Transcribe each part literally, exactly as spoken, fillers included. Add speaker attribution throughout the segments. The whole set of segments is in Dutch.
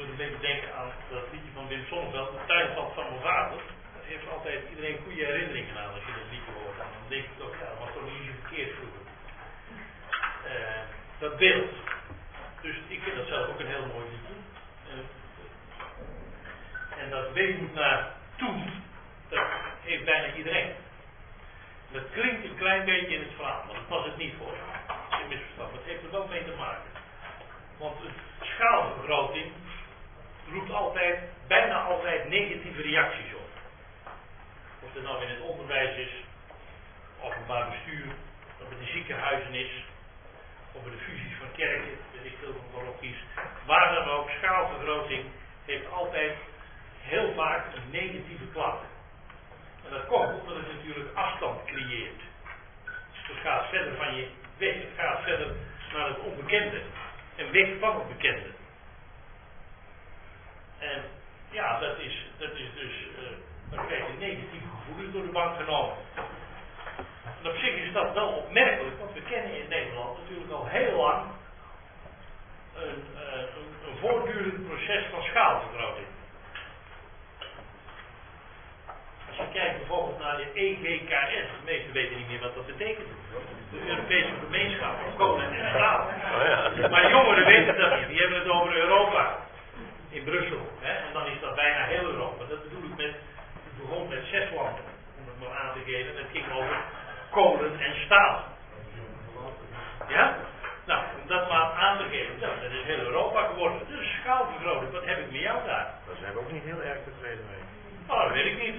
Speaker 1: moet een beetje denken aan dat liedje van Wim Sonneveld, de tuinpad van mijn vader. Daar heeft altijd iedereen goede herinneringen aan als je dat liedje hoort. En dan denk je toch, ja, dat was toch niet zo verkeerd vroeger. Uh, dat beeld. Dus ik vind dat zelf ook een heel mooi liedje. Uh, en dat weemoed naar toen, dat heeft bijna iedereen. Dat klinkt een klein beetje in het verhaal, maar dat was het niet hoor. Dat is een misverstand. Dat heeft er wel mee te maken. Want een schaalvergroting roept altijd, bijna altijd negatieve reacties op. Of het nou in het onderwijs is, openbaar bestuur, of het de ziekenhuizen is, of het de fusies van kerken, weet ik veel van parochies. Waar dan ook, schaalvergroting heeft altijd heel vaak een negatieve klank. En dat komt omdat het natuurlijk afstand creëert. Dus het gaat verder van je weg, het gaat verder naar het onbekende. En weg van het bekende. En ja, dat is, dat is dus, uh, dan krijg je negatieve gevoelens door de bank genomen. En op zich is dat wel opmerkelijk, want we kennen in Nederland natuurlijk al heel lang een, uh, een, een voortdurend proces van schaalvergroting. Als je kijkt bijvoorbeeld naar de E G K S, de meesten weten niet meer wat dat betekent. De Europese gemeenschap van kolen en staal. Oh ja. Maar jongeren weten dat niet, die hebben het over Europa. In Brussel. Hè? En dan is dat bijna heel Europa. Dat bedoel ik met, het begon met zes landen, om het maar aan te geven. Het ging over kolen en staal. Ja? Nou, om dat maar aan te geven, nou, dat is heel Europa geworden. Dus schaalvergroting, wat heb ik met jou daar?
Speaker 2: Daar zijn we ook niet heel erg tevreden mee.
Speaker 1: Oh, dat weet ik niet.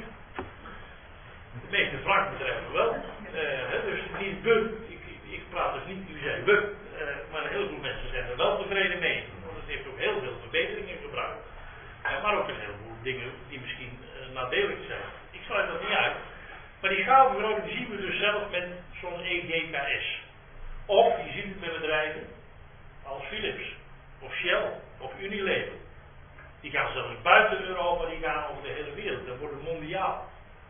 Speaker 1: De meeste vrachtbedrijven wel. Uh, dus niet we. Ik, ik, ik praat dus niet, u zei we. Uh, maar een heleboel mensen zijn er wel tevreden mee. Want het heeft ook heel veel verbeteringen gebracht. Uh, maar ook een heleboel dingen die misschien uh, nadelig zijn. Ik sluit dat niet uit. Maar die schaalvergroting zien we dus zelf met zo'n E G K S. Of je ziet het met bedrijven als Philips. Of Shell. Of Unilever. Die gaan zelfs buiten Europa, die gaan over de hele wereld. Dat wordt mondiaal.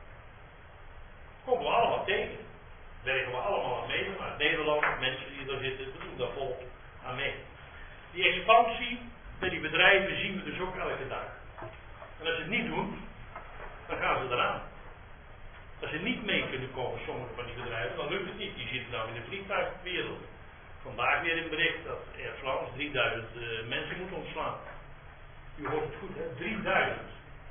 Speaker 1: Komen we allemaal tegen. Werken we allemaal aan mee. Maar Nederland, mensen die er zitten, we doen daar vol aan mee. Die expansie bij die bedrijven zien we dus ook elke dag. En als ze het niet doen, dan gaan ze eraan. Als ze niet mee kunnen komen, sommige van die bedrijven, dan lukt het niet. Je ziet het nou in de vliegtuigwereld. Vandaag weer een bericht dat Air France drieduizend uh, mensen moet ontslaan. U hoort het goed, hè? drieduizend.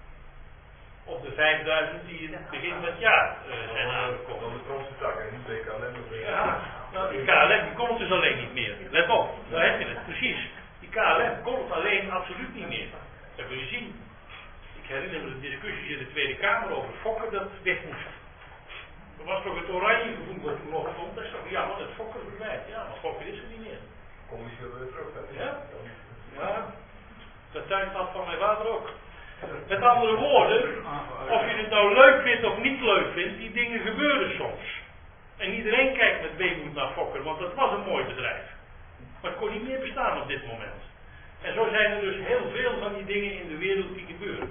Speaker 1: Op de vijfduizend die in het begin van het jaar uh, zijn aangekomen.
Speaker 3: Dan de grootste tak en niet de K L M.
Speaker 1: Ja, nou die K L M die kon het dus alleen niet meer. Let op, daar heb je het, precies. Die K L M kon het alleen absoluut niet meer. Dat wil je zien. Ik herinner me de discussies in de Tweede Kamer over Fokker dat weg moest. Er was toch het oranje gevoel wat toen nog stond. Dat is toch jammer dat Fokker verdwijnt. Ja, maar Fokker is er niet meer.
Speaker 3: Kom misschien weer terug, hè?
Speaker 1: Ja? Ja. Dat tuinpad van mijn vader ook. Met andere woorden, of je het nou leuk vindt of niet leuk vindt, die dingen gebeuren soms. En iedereen kijkt met weemoed naar Fokker, want dat was een mooi bedrijf. Maar het kon niet meer bestaan op dit moment. En zo zijn er dus heel veel van die dingen in de wereld die gebeuren.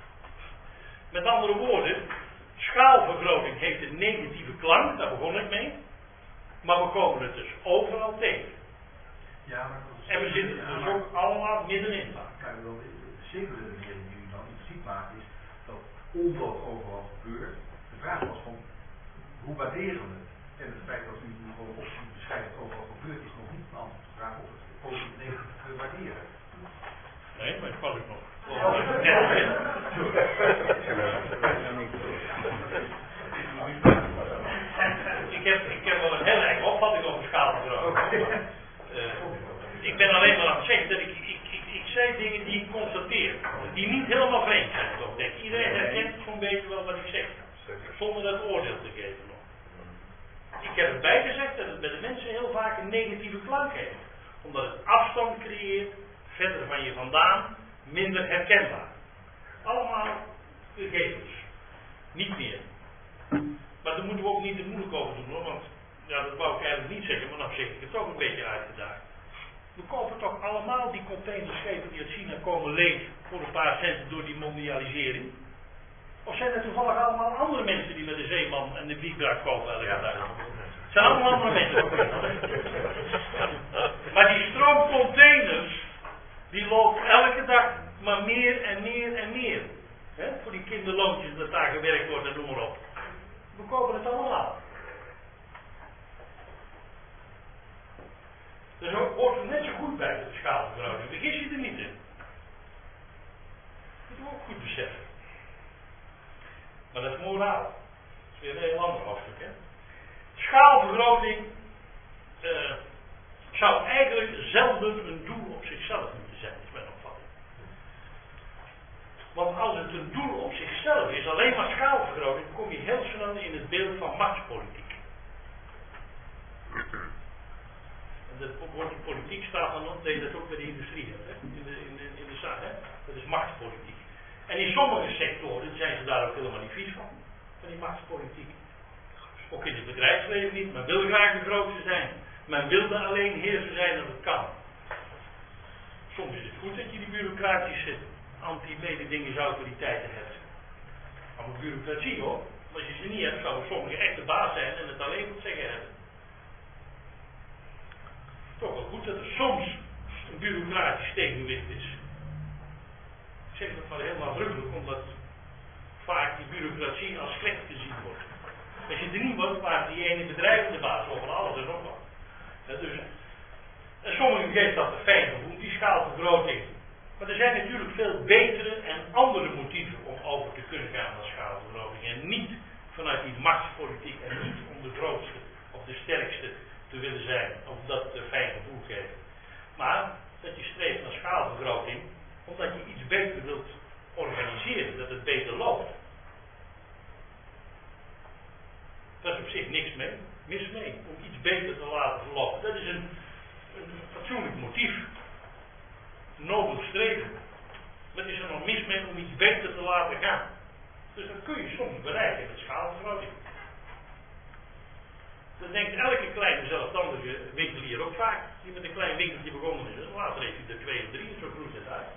Speaker 1: Met andere woorden, schaalvergroting heeft een negatieve klank, daar begon ik mee. Maar we komen het dus overal tegen.
Speaker 4: Ja, maar
Speaker 1: en we zitten er dus ook allemaal middenin.
Speaker 4: Kijk, zeker de manier die u dan iets ziet maken is dat omdat overal gebeurt, de vraag was van hoe waarderen we het? En het feit dat u gewoon optie beschrijft dat overal gebeurt is nog niet een antwoord op de vraag of het positief negatief te waarderen.
Speaker 1: Nee, maar ik val ik nog. Ik heb, ik heb wel een heel eigen opvatting over schaalvergroting. Uh, ik ben alleen maar aan het zeggen dat ik, ik, ik, ik zei dingen die ik constateer, die niet helemaal vreemd zijn. Toch? Denk, iedereen herkent zo'n beetje wel wat ik zeg, zonder dat oordeel te geven nog. Ik heb erbij gezegd dat het bij de mensen heel vaak een negatieve klank heeft, omdat het afstand creëert, verder van je vandaan, minder herkenbaar. Allemaal gegevens. Niet meer. Maar daar moeten we ook niet te moeilijk over doen hoor, want ja, dat wou ik eigenlijk niet zeggen, maar dan zeg ik het toch een beetje uitgedaagd. We kopen toch allemaal die containerschepen die uit China komen leeg voor een paar centen door die mondialisering? Of zijn er toevallig allemaal andere mensen die met de Zeeman en de Wiegbraak kopen elke dag? Het zijn allemaal andere mensen. Maar die stroom containers, die loopt elke dag maar meer en meer en meer. He, voor die kinderloontjes dat daar gewerkt wordt en noem maar op. We kopen het allemaal. Dus hoort er net zo goed bij de schaalvergroting. Vergis je er niet in. Dat moet je ook goed beseffen. Maar dat is moraal. Dat is weer een heel ander hoofdstuk. Hè? Schaalvergroting uh, zou eigenlijk zelden een doel op zichzelf moeten zijn, is mijn opvatting. Want als het een doel op zichzelf is, alleen maar schaalvergroting, kom je heel snel in het beeld van machtspolitiek. En dat woordje politiek staat dan nog, deed dat ook bij de industrie, hè? In de, in de, in de zaak, hè? Dat is machtspolitiek. En in sommige sectoren zijn ze daar ook helemaal niet vies van, van die machtspolitiek. Ook in het bedrijfsleven niet, men wil graag de grootste zijn. Men wil er alleen heerser zijn als het kan. Soms is het goed dat je die bureaucratische anti-mededingingsautoriteiten hebt. Allemaal bureaucratie hoor. Maar als je ze niet hebt, zouden sommigen echt de baas zijn en het alleen moet zeggen hebben. Toch wel goed dat er soms een bureaucratisch tegenwicht is. Ik zeg dat maar heel nadrukkelijk, omdat vaak die bureaucratie als slecht gezien wordt. Als je er niet wordt, maakt die ene bedrijf de baas over alles en nog wat. Ja, dus, en sommigen geeft dat een fijn gevoel, die schaalvergroting. Maar er zijn natuurlijk veel betere en andere motieven om over te kunnen gaan naar schaalvergroting. En niet vanuit die machtspolitiek en niet om de grootste of de sterkste te willen zijn. Of dat een fijn gevoel geeft. Maar dat je streeft naar schaalvergroting omdat je iets beter wilt organiseren. Dat het beter loopt. Daar is op zich niks mee, mis mee, om iets beter te laten verlopen. Dat is een, een fatsoenlijk motief. Een nobel streven. Wat is er nog mis mee om iets beter te laten gaan? Dus dat kun je soms bereiken met schaalvergroting. Dat denkt elke kleine zelfstandige winkelier ook vaak, die met een klein winkeltje begonnen is. Dus later heeft hij er twee of drie en zo groeit het uit.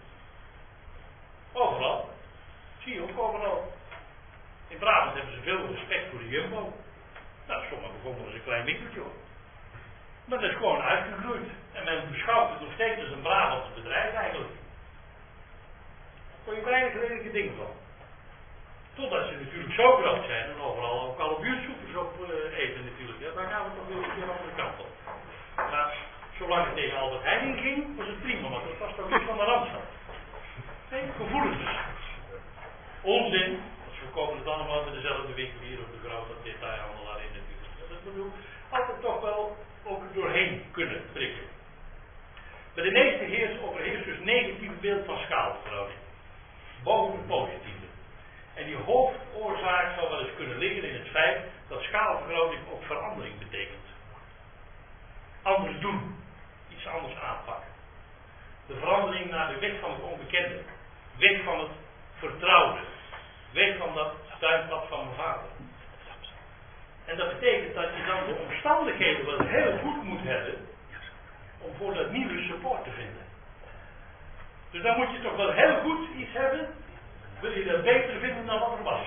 Speaker 1: Overal. Zie je ook overal. In Brabant hebben ze veel respect voor de Jumbo. Nou, sommigen begonnen als een klein winkeltje hoor. Maar dat is gewoon uitgegroeid. En men beschouwt het nog steeds als een Brabantse bedrijf eigenlijk. Daar kon je weinig lelijke dingen van. Totdat ze natuurlijk zo groot zijn en overal ook alle buurtsoepers op uh, eten natuurlijk. Ja, daar gaan we toch weer een keer andere kant op. Maar zolang het tegen Albert Heijn ging, was het prima, want dat was toch iets van de Randstad. Nee, gevoelens dus. Onzin. We kopen het allemaal met dezelfde winkelier of de grote detailhandelaar in natuurlijk. Dat bedoel altijd toch wel ook doorheen kunnen prikken. Bij de meeste heers overheerst dus negatieve beeld van schaalvergroting. Boven de positieve. En die hoofdoorzaak zou wel eens kunnen liggen in het feit dat schaalvergroting ook verandering betekent. Anders doen. Iets anders aanpakken. De verandering naar de weg van het onbekende. Weg van het vertrouwde. Weg van dat tuinpad van mijn vader. En dat betekent dat je dan de omstandigheden wel heel goed moet hebben om voor dat nieuwe support te vinden. Dus dan moet je toch wel heel goed iets hebben, wil je dat beter vinden dan wat er was.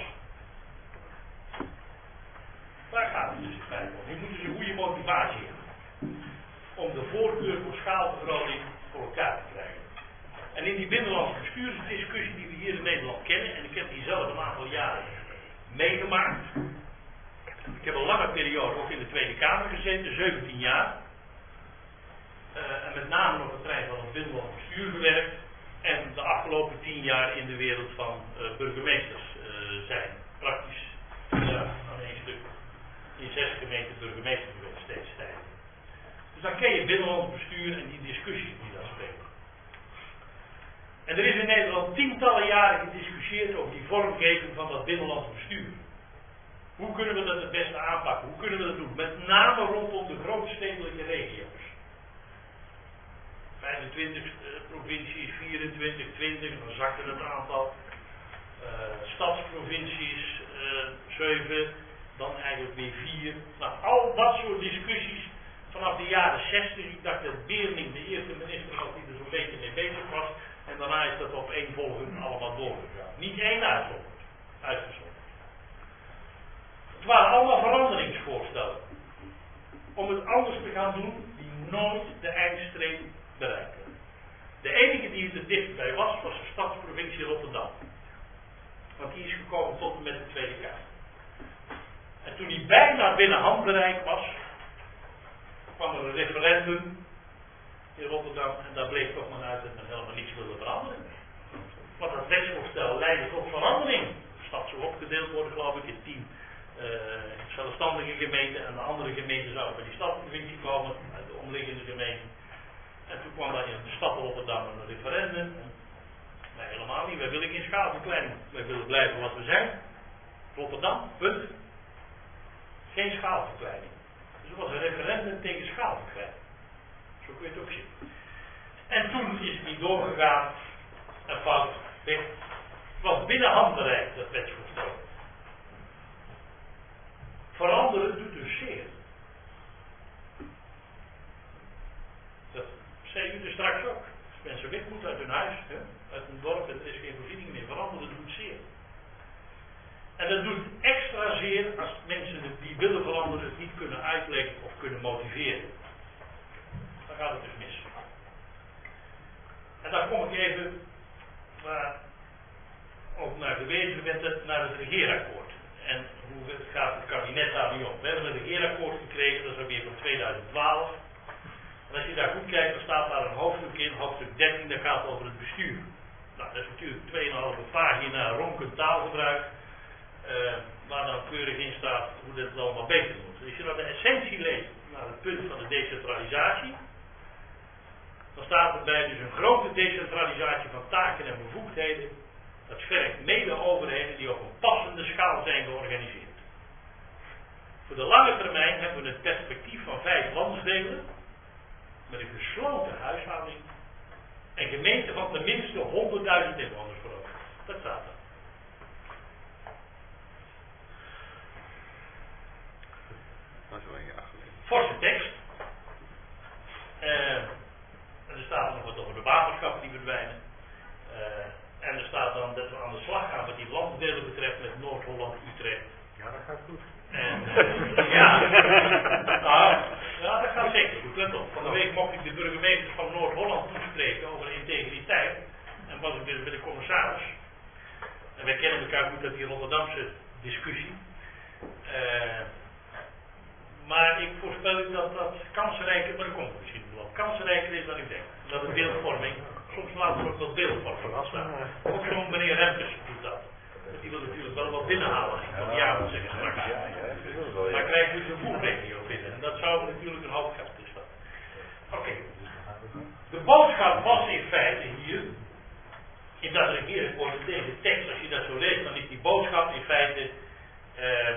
Speaker 1: Daar gaat het dus in feite om. Je moet dus een goede motivatie hebben om de voorkeur voor schaalvergroting voor elkaar te krijgen. En in die binnenlandse bestuursdiscussie die we hier in Nederland kennen, en ik heb die zelf een aantal jaren meegemaakt. Ik heb een lange periode ook in de Tweede Kamer gezeten, zeventien jaar. Uh, en met name op het terrein van het binnenlands bestuur gewerkt. En de afgelopen tien jaar in de wereld van uh, burgemeesters uh, zijn. Praktisch ja, aan één stuk in zes gemeenten burgemeester geweest steeds tijd. Dus dan ken je binnenlands bestuur en die discussies die daar spelen. En er is in Nederland tientallen jaren gediscussieerd over die vormgeving van dat binnenlands bestuur. Hoe kunnen we dat het beste aanpakken? Hoe kunnen we dat doen? Met name rondom de grootstedelijke regio's. vijfentwintig uh, provincies, vierentwintig, twintig, dan zakte het aantal. Uh, stadsprovincies, uh, zeven, dan eigenlijk weer vier. Nou, al dat soort discussies vanaf de jaren zestig. Ik dacht dat Beerling de eerste minister was die er zo'n beetje mee bezig was. En daarna is dat opeenvolgend allemaal doorgegaan. Niet één uitzondering. Uitgezonderd. Het waren allemaal veranderingsvoorstellen. Om het anders te gaan doen, die nooit de eindstreep bereikten. De enige die het er dichtbij was, was gekomen tot en met de Tweede Kamer. En toen hij bijna binnen handbereik was, kwam er een referendum in Rotterdam en daar bleek toch maar uit dat men helemaal niets wilde veranderen. Want dat wetsvoorstel leidde tot verandering. De stad zou opgedeeld worden, geloof ik, in tien uh, zelfstandige gemeenten en de andere gemeenten zouden bij die stadprovincie komen, uit de omliggende gemeenten. En toen kwam daar in de stad Rotterdam een referendum. En nee, helemaal niet. Wij willen geen schaalverkleining. Wij willen blijven wat we zijn. Rotterdam, punt. Geen schaalverkleining. Dus er was een referendum tegen schaalverkleining. Zo kun je het ook zien. En toen is het niet doorgegaan. En fout weg. Het was binnen handbereik, dat wetsvoorstel. Veranderen doet dus zeer. Dat zei u er straks ook. Als mensen weg moeten uit hun huis, hè, uit hun dorp en er is geen voorziening meer. Veranderen doet zeer. En dat doet extra zeer als mensen die willen veranderen het niet kunnen uitleggen of kunnen motiveren. Dan gaat het dus mis. En dan kom ik even waar ook naar gewezen werd, naar het regeerakkoord. En hoe gaat het kabinet daar nu op? We hebben een regeerakkoord gekregen, dat is alweer van tweeduizend twaalf. En als je daar goed kijkt, dan staat daar een hoofdstuk in, hoofdstuk dertien, dat gaat over het bestuur. Nou, dat is natuurlijk twee komma vijf pagina ronkend taalgebruik, uh, waar dan keurig in staat hoe dat allemaal beter moet. Als je nou de essentie leest naar het punt van de decentralisatie, dan staat erbij dus een grote decentralisatie van taken en bevoegdheden. Dat vergt mede-overheden die op een passende schaal zijn georganiseerd. Voor de lange termijn hebben we een perspectief van vijf landsdelen met een gesloten huishouding en gemeenten van tenminste honderdduizend inwoners voor ogen. Dat staat er.
Speaker 5: Dat is wel een jaar geleden.
Speaker 1: Forse tekst. Uh, er staat nog wat over de waterschappen die verdwijnen. Uh, en er staat dan dat we aan de slag gaan wat die landsdelen betreft met Noord-Holland, Utrecht.
Speaker 2: Ja, dat gaat goed.
Speaker 1: En, uh, ja, nou, ja, dat gaat zeker goed. Let op. Van de week mocht ik de burgemeester van Noord-Holland toespreken over integriteit. En was ik dus bij de commissaris. En wij kennen elkaar goed uit die Rotterdamse discussie. Uh, maar ik voorspel u dat dat kansrijker, maar dat komt er misschien wel, kansrijker is dan ik denk. Dat de beeldvorming, soms laten we ook wel beeldvorming afstaan. Ook zo'n meneer Rempers doet dat. Die wil natuurlijk wel wat binnenhalen als ik tot ja moet zeggen straks. Maar krijgt u de voetregio binnen. En dat zou natuurlijk een hoop geld is dat. Oké. Okay. De boodschap was in feite hier, in dat regeerakkoord, in deze tekst, als je dat zo leest, dan is die boodschap in feite uh,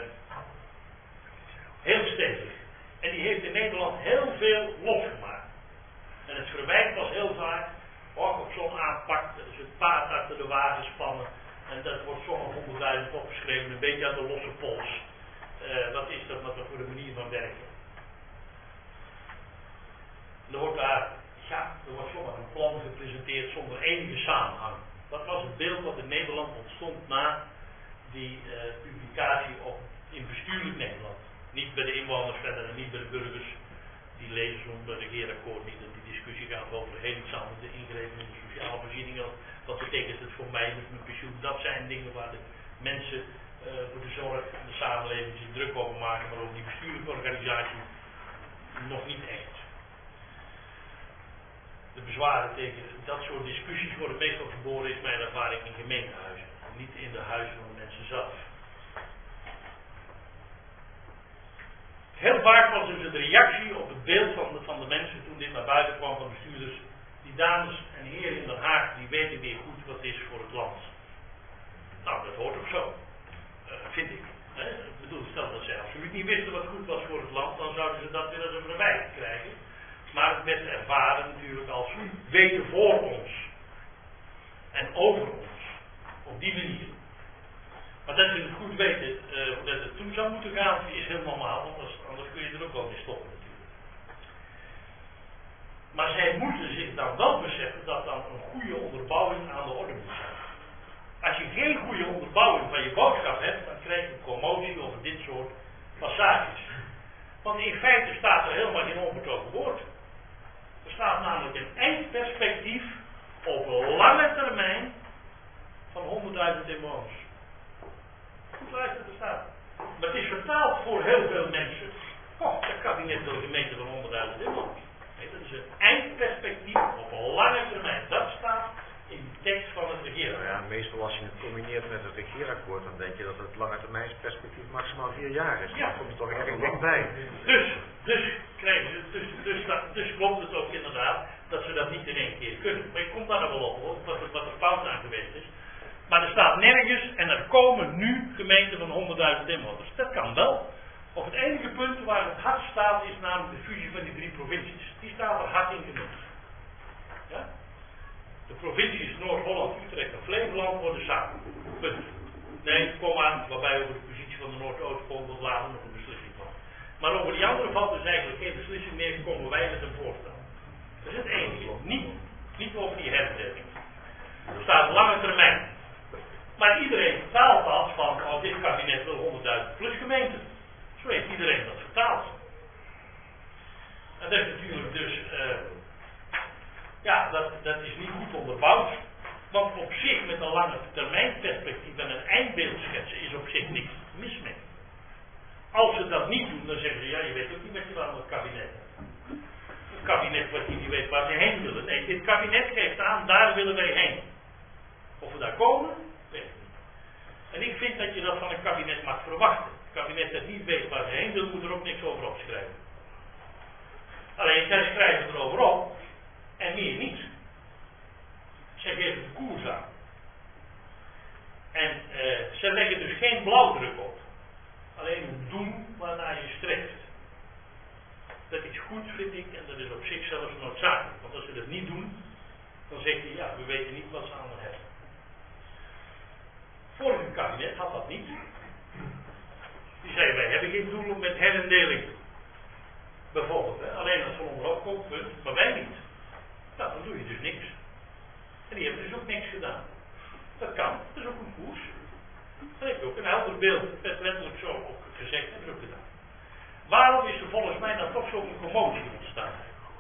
Speaker 1: heel stevig. En die heeft in Nederland heel veel losgemaakt. En het verwijt was heel vaak, ook op zo'n aanpak, dat is het paard achter de wagen spannen. En dat wordt zo'n honderdduizend opgeschreven, een beetje aan de losse pols. Uh, wat is dat, wat er voor de manier van werken? Er wordt daar, ja, er wordt zomaar een plan gepresenteerd zonder enige samenhang. Dat was het beeld wat in Nederland ontstond na die uh, publicatie op, in bestuurlijk Nederland. Niet bij de inwoners verder en niet bij de burgers. Die lezen zo'n regeerakkoord niet. En die discussie gaat over heel iets anders, de ingrepen in de sociale voorzieningen. Wat betekent het voor mij met mijn pensioen? Dat zijn dingen waar de mensen uh, voor de zorg en de samenleving zich druk over maken, maar over die bestuurlijke organisatie nog niet echt. De bezwaren tegen dat soort discussies worden meestal geboren, is mijn ervaring, in gemeentehuizen. Niet in de huizen van de mensen zelf. Heel vaak was dus de reactie op het beeld van de, van de mensen toen dit naar buiten kwam van bestuurders. Die dames en heren in Den Haag, die weten weer goed wat is voor het land. Nou, dat hoort ook zo. Uh, vind ik. Hè? Ik bedoel, stel dat zij absoluut niet wisten wat goed was voor het land, dan zouden ze dat weer als een verwijt krijgen. Maar het werd ervaren natuurlijk als weten voor ons. En over ons. Op die manier. Maar dat ze het goed weten uh, hoe dat het toe zou moeten gaan, is heel normaal, want anders, anders kun je er ook wel mee stoppen natuurlijk. Maar zij moeten zich dan wel beseffen dat dan een goede onderbouwing aan de orde moet zijn. Als je geen goede onderbouwing van je boodschap hebt, dan krijg je een commotie over dit soort passages. Want in feite staat er helemaal geen onvertogen woord. Er staat namelijk een eindperspectief op lange termijn van honderdduizend inwoners. Maar het is vertaald voor heel veel mensen. Oh, dat kabinet wil een gemeente van honderdduizend inwoners. Nee, dat is een eindperspectief op een lange termijn. Dat staat in de tekst van het
Speaker 2: Nou
Speaker 1: regeerakkoord.
Speaker 2: ja, meestal als je het combineert met het regeerakkoord, dan denk je dat het lange termijnsperspectief maximaal vier jaar is.
Speaker 1: Ja.
Speaker 2: Dan komt er toch erg dik bij.
Speaker 1: Dus, dus, krijgen ze, dus, dus, dat, dus klopt het ook inderdaad dat ze dat niet in één keer kunnen. Maar je komt daar nog wel op, hoor, wat, er- wat er fout aan geweest is. Maar er staat nergens, en er komen nu gemeenten van honderdduizend inwoners. Dat kan wel. Op het enige punt waar het hard staat is namelijk de fusie van die drie provincies. Die staat er hard in genoemd. Ja? De provincies Noord-Holland, Utrecht en Flevoland worden samen. Punt. Nee, kom aan, waarbij over de positie van de Noord-Oostpool later nog een beslissing valt. Maar over die andere valt dus eigenlijk geen beslissing meer, komen wij met een voorstel. Dat is het enige. Niet, niet over die herverdeling. Er staat lange termijn. Maar iedereen vertaalt dat van, oh, dit kabinet wil honderdduizend plus gemeenten. Zo heeft iedereen dat vertaald. En dat is natuurlijk dus, uh, ja, dat, dat is niet goed onderbouwd. Want op zich met een lange termijn perspectief en een eindbeeld schetsen is op zich niks mis mee. Als ze dat niet doen, dan zeggen ze, ja, je weet ook niet wat je aan het kabinet hebt. Het kabinet wat je niet weet waar ze heen willen. Nee, dit kabinet geeft aan, daar willen wij heen. Of we daar komen, weet ik niet. En ik vind dat je dat van een kabinet mag verwachten. Het kabinet dat niet weet waar ze heen wil, moet er ook niks over opschrijven. Alleen, zij schrijven erover op en meer niet. Zij geven de koers aan. En uh, zij leggen dus geen blauwdruk op. Alleen het doen waarnaar je streeft. Dat is goed, vind ik, en dat is op zich zelfs noodzakelijk. Want als ze dat niet doen, dan zeg je, ja, we weten niet wat ze aan hebben. Vorige kabinet had dat niet. Die zei, wij hebben geen doel met herindeling. Bijvoorbeeld, hè? Alleen als van onderop komt, punt, maar wij niet. Nou, dan doe je dus niks. En die hebben dus ook niks gedaan. Dat kan, dat is ook een koers. Dan heb je ook een helder beeld. Het werd letterlijk zo ook gezegd, hebben ze ook gedaan. Waarom is er volgens mij dan toch zo'n commotie ontstaan?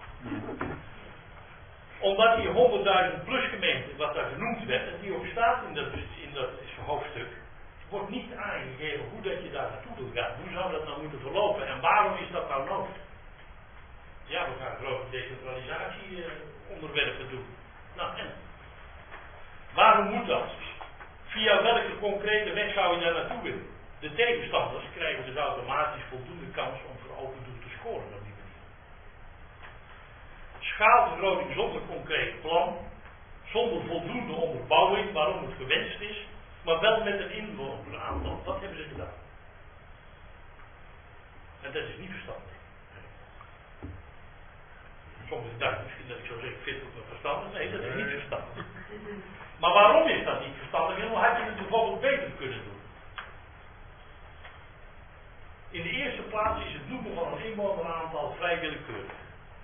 Speaker 1: Omdat die honderdduizend plus gemeente, wat daar genoemd werd, en die ook staat in dat, in dat hoofdstuk, wordt niet aangegeven hoe dat je daar naartoe wil gaan. Hoe zou dat nou moeten verlopen en waarom is dat nou nodig? Ja, we gaan grote decentralisatieonderwerpen doen. Nou en? Waarom moet dat? Via welke concrete weg zou je daar naartoe willen? De tegenstanders krijgen dus automatisch voldoende kans om voor open doel te scoren op die manier. Schaalvergroting zonder concreet plan, zonder voldoende onderbouwing waarom het gewenst is, maar wel met een inwoneraantal. Dat hebben ze gedaan. En dat is niet verstandig. Sommigen dachten misschien dat ik zou zeggen, ik vind het ook wel verstandig. Nee, dat is niet verstandig. Maar waarom is dat niet verstandig en hoe had je het bijvoorbeeld beter kunnen doen? In de eerste plaats is het noemen van een inwoneraantal vrij willekeurig.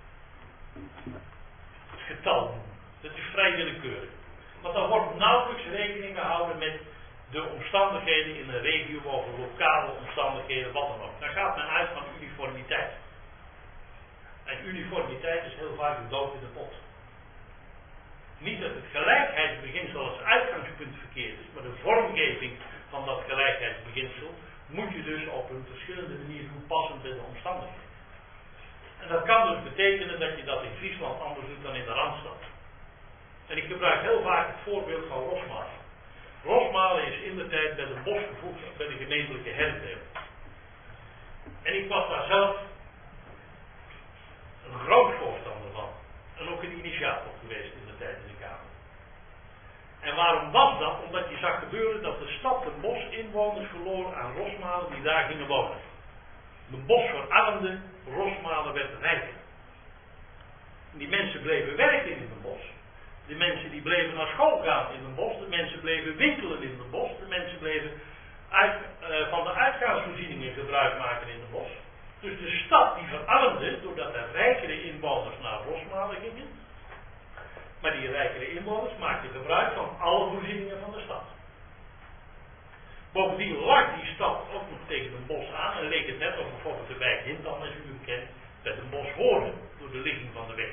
Speaker 1: Het getal noemen. Dat is vrij willekeurig. Want dan wordt nauwelijks rekening gehouden met de omstandigheden in een regio over lokale omstandigheden, wat dan ook. Dan gaat men uit van uniformiteit. En uniformiteit is heel vaak de dood in de pot. Niet dat het gelijkheidsbeginsel als uitgangspunt verkeerd is, maar de vormgeving van dat gelijkheidsbeginsel moet je dus op een verschillende manier doen passend bij de omstandigheden. En dat kan dus betekenen dat je dat in Friesland anders doet dan in de Randstad. En ik gebruik heel vaak het voorbeeld van Rosmalen. Rosmalen is indertijd bij de bos gevoegd bij de gemeentelijke herindeling. En ik was daar zelf een groot voorstander van. En ook een initiator geweest in de tijd in de Kamer. En waarom was dat? Omdat je zag gebeuren dat de stad de bos inwoners verloor aan Rosmalen die daar gingen wonen. De bos verarmde, Rosmalen werd rijker. Die mensen bleven werken in het bos. De mensen die bleven naar school gaan in het bos. De mensen bleven winkelen in het bos. De mensen bleven uit, uh, van de uitgaansvoorzieningen gebruik maken in het bos. Dus de stad die verarmde doordat er rijkere inwoners naar Rosmalen gingen. Maar die rijkere inwoners maakten gebruik van alle voorzieningen van de stad. Bovendien lag die stad ook nog tegen een bos aan en leek het net of bijvoorbeeld de wijk Hintam, als u hem kent, met een bos hoorde door de ligging van de weg.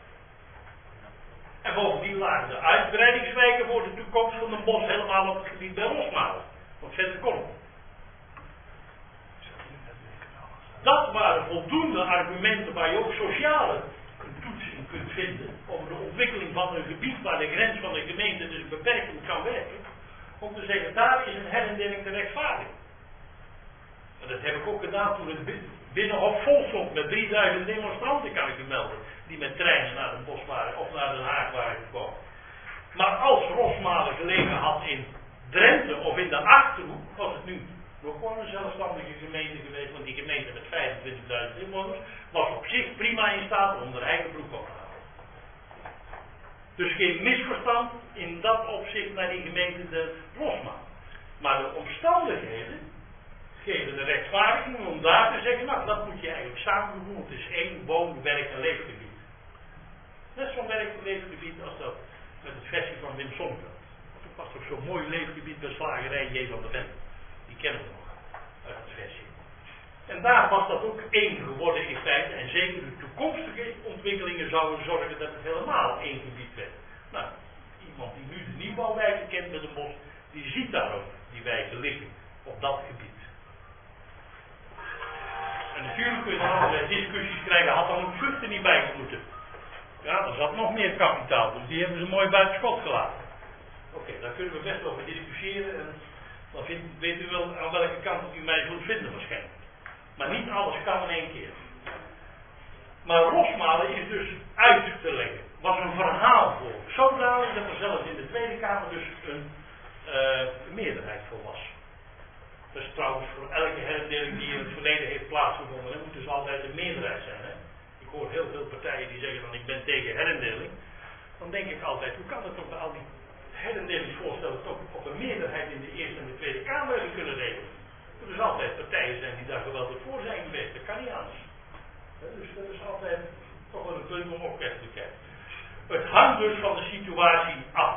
Speaker 1: En bovendien lagen de uitbreidingswijken voor de toekomst van een bos helemaal op het gebied bij Rosmalen. Want verder kon het. Dat waren voldoende argumenten waar je ook sociale toetsing kunt vinden over de ontwikkeling van een gebied waar de grens van de gemeente dus beperkend kan werken. Om te zeggen, daar is een herindeling te rechtvaardigen. En dat heb ik ook gedaan toen het Binnenhof vol stond met drieduizend demonstranten, kan ik u melden. Die met treinen naar Den Bosch waren of naar Den Haag waren gekomen. Maar als Rosmalen gelegen had in Drenthe of in de Achterhoek, was het nu nog gewoon een zelfstandige gemeente geweest, want die gemeente met vijfentwintigduizend inwoners was op zich prima in staat om er eigen broek op te halen. Dus geen misverstand in dat opzicht naar die gemeente de Rosmalen. Maar de omstandigheden geven de rechtvaardiging om daar te zeggen, nou dat moet je eigenlijk samen doen, het is één woon, werk en leefgebied. Net zo'n werk en leefgebied als dat met het versie van Wim Sonneveld. Toen was toch zo'n mooi leefgebied bij slagerij J. van der Ven. Die kennen we nog uit het versie. En daar was dat ook één geworden in feite. En zeker de toekomstige ontwikkelingen zouden zorgen dat het helemaal één gebied werd. Nou, iemand die nu de nieuwbouwwijken kent met een bos, die ziet daar ook die wijken liggen op dat gebied. En natuurlijk kun je dan allerlei discussies krijgen, had dan ook Vught er niet bij moeten. Ja, er zat nog meer kapitaal, dus die hebben ze mooi buiten schot gelaten. Oké, okay, daar kunnen we best over discussiëren en dan vind, weet u wel aan welke kant u mij zult vinden waarschijnlijk. Maar niet alles kan in één keer. Maar Rosmalen is dus uit te leggen. Was een verhaal voor. Zodanig dat er zelfs in de Tweede Kamer dus een uh, meerderheid voor was. Dat is trouwens voor elke herindeling die in het verleden heeft plaatsgevonden. Dan moet dus altijd een meerderheid zijn. Hè? Ik hoor heel veel partijen die zeggen van ik ben tegen herindeling. Dan denk ik altijd, hoe kan het toch bij al die herindelingsvoorstellen toch op een meerderheid in de Eerste en de Tweede Kamer hebben kunnen regelen? Er dus altijd partijen zijn die daar geweldig voor zijn geweest. Dat kan niet anders. Dus dat is altijd toch wel een punt om ook even te kijken. Het hangt dus van de situatie af.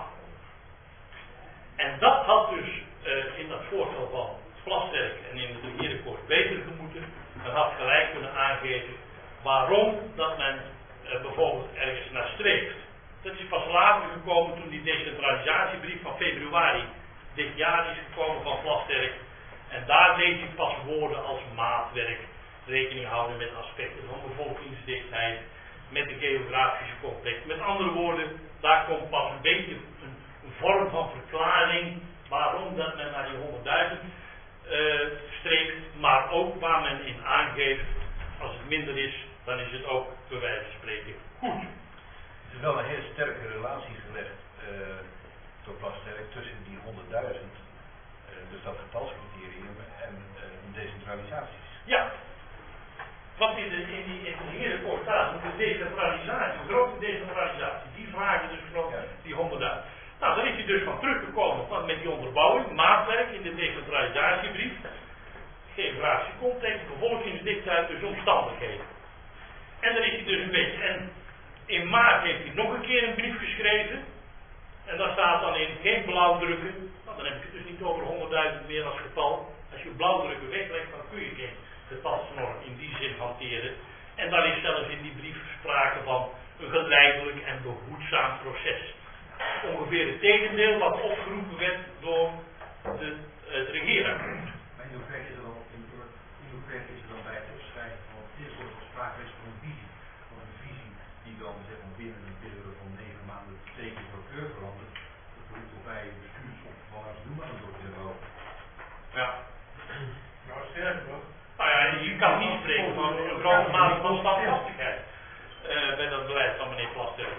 Speaker 1: En dat had dus uh, in dat voorstel van Plasterk en in het regeerakkoord beter gemoeten. Men had gelijk kunnen aangeven waarom dat men uh, bijvoorbeeld ergens naar streeft. Dat is pas later gekomen toen die decentralisatiebrief van februari dit jaar is gekomen van Plasterk. En daar lees ik pas woorden als maatwerk, rekening houden met aspecten van bevolkingsdichtheid, met de geografische context. Met andere woorden, daar komt pas een beetje een, een vorm van verklaring waarom dat men naar die honderdduizend uh, streeft, maar ook waar men in aangeeft, als het minder is, dan is het ook bij wijze van spreken goed.
Speaker 4: Er is wel een heel sterke relatie gelegd uh, door Plasterk tussen die honderdduizend, uh, dus dat getalscriterium en uh, de decentralisaties.
Speaker 1: Ja. Wat in, de, in, die, in het regeerakkoord staat, de decentralisatie, de grote decentralisatie, die vragen dus gewoon ja. die honderdduizend. Nou, dan is hij dus van teruggekomen van, met die onderbouwing, maatwerk in de decentralisatiebrief, geografische context, bevolkingsdichtheid, dus omstandigheden. En dan is hij dus een beetje, en in maart heeft hij nog een keer een brief geschreven, en daar staat dan in geen blauwdrukken, nou, dan heb ik het dus niet over honderdduizend meer als getal. Als je blauwdrukken weglegt, dan kun je geen getalsnorm in die zin hanteren. En dan is zelfs in die brief sprake van een geleidelijk en behoedzaam proces. Ongeveer het tegendeel wat opgeroepen werd door de, het regeerakkoord.
Speaker 4: Maar in hoeverre is er dan, in hoeverre is er dan bij het opschrijven van het eerste wordt sprake is van een visie. Van een visie die dan zeg maar, binnen een periode van negen maanden betekent voor kleur verandert. Dat roept toch bij bestuursop van als doen maar door te hoog.
Speaker 1: Ja.
Speaker 3: Nou, sterk nog.
Speaker 1: Nou ja, je kan niet spreken van een grote mate van standvastigheid uh, bij dat beleid van meneer Plasterk.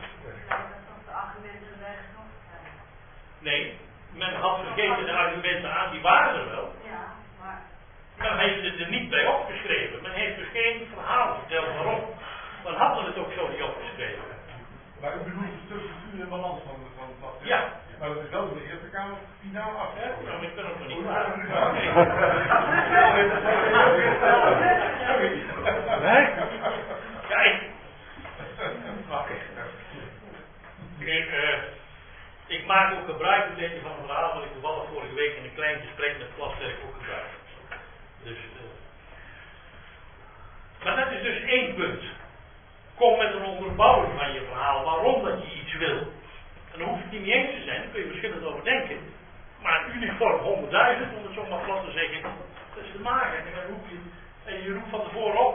Speaker 1: Nee, men had vergeten de argumenten aan, die waren er wel.
Speaker 6: Ja, maar...
Speaker 1: Men heeft het er niet bij opgeschreven. Men heeft dus geen verhaal verteld waarom. Dan hadden we het ook zo niet opgeschreven.
Speaker 3: Maar u bedoelt de structuur en balans van de van het
Speaker 1: Ja.
Speaker 3: Maar dat is wel de Eerste Kamer finaal af.
Speaker 1: Ja, maar ik ben ook nog niet
Speaker 3: klaar.
Speaker 1: Nee? Kijk. Ik, uh, ik maak ook gebruik een beetje van een verhaal dat ik toevallig vorige week in een klein gesprek met Plasterk ook gebruikt heb. Dus, uh, maar dat is dus één punt. Kom met een onderbouwing van je verhaal waarom dat je iets wil. En dan hoeft het niet eens te zijn, daar kun je verschillend over denken. Maar een uniform honderdduizend, om het zo maar plat te zeggen, dat is te maken. En, dan roep je, en je roept van tevoren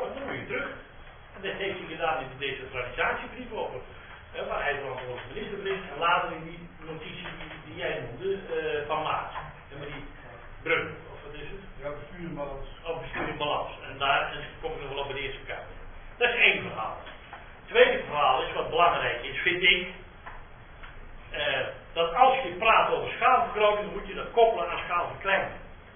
Speaker 1: Dat heeft hij gedaan in de decentralisatiebrief over, hè, waar hij verantwoordelijk minister is, en later in die notitie die, die jij noemde, uh, van Maas. En maar die Brun, of wat is het?
Speaker 3: Ja, bestuur en balans.
Speaker 1: Of bestuur en balans. En daar en kom ik nog wel op de Eerste Kamer. Dat is één verhaal. Het tweede verhaal is, wat belangrijk is, vind ik, uh, dat als je praat over schaalvergroting, moet je dat koppelen aan schaalverkleining.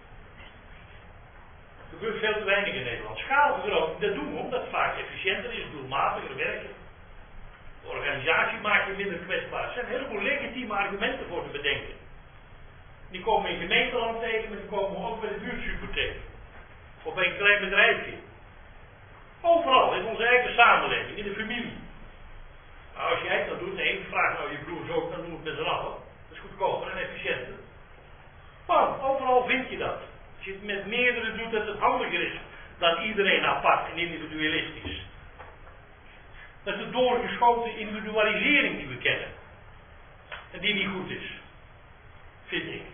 Speaker 1: Er gebeurt veel te weinig in Nederland. Schaalvergroting, dat doen we omdat het vaak efficiënter is, doelmatiger werken. De organisatie maakt je minder kwetsbaar. Er zijn een heleboel legitieme argumenten voor te bedenken. Die komen in gemeenteland tegen, maar die komen ook bij de buurtsuper tegen. Of bij een klein bedrijfje. Overal, in onze eigen samenleving, in de familie. Nou, als jij dat doet, nee, vraag nou je broers ook, dan doen we het met z'n allen. Dat is goedkoper en efficiënter. Maar overal vind je dat. Als je het met meerdere doet, dat het handiger is dan iedereen apart en individualistisch. Dat is de doorgeschoten individualisering die we kennen. En die niet goed is. Vind ik.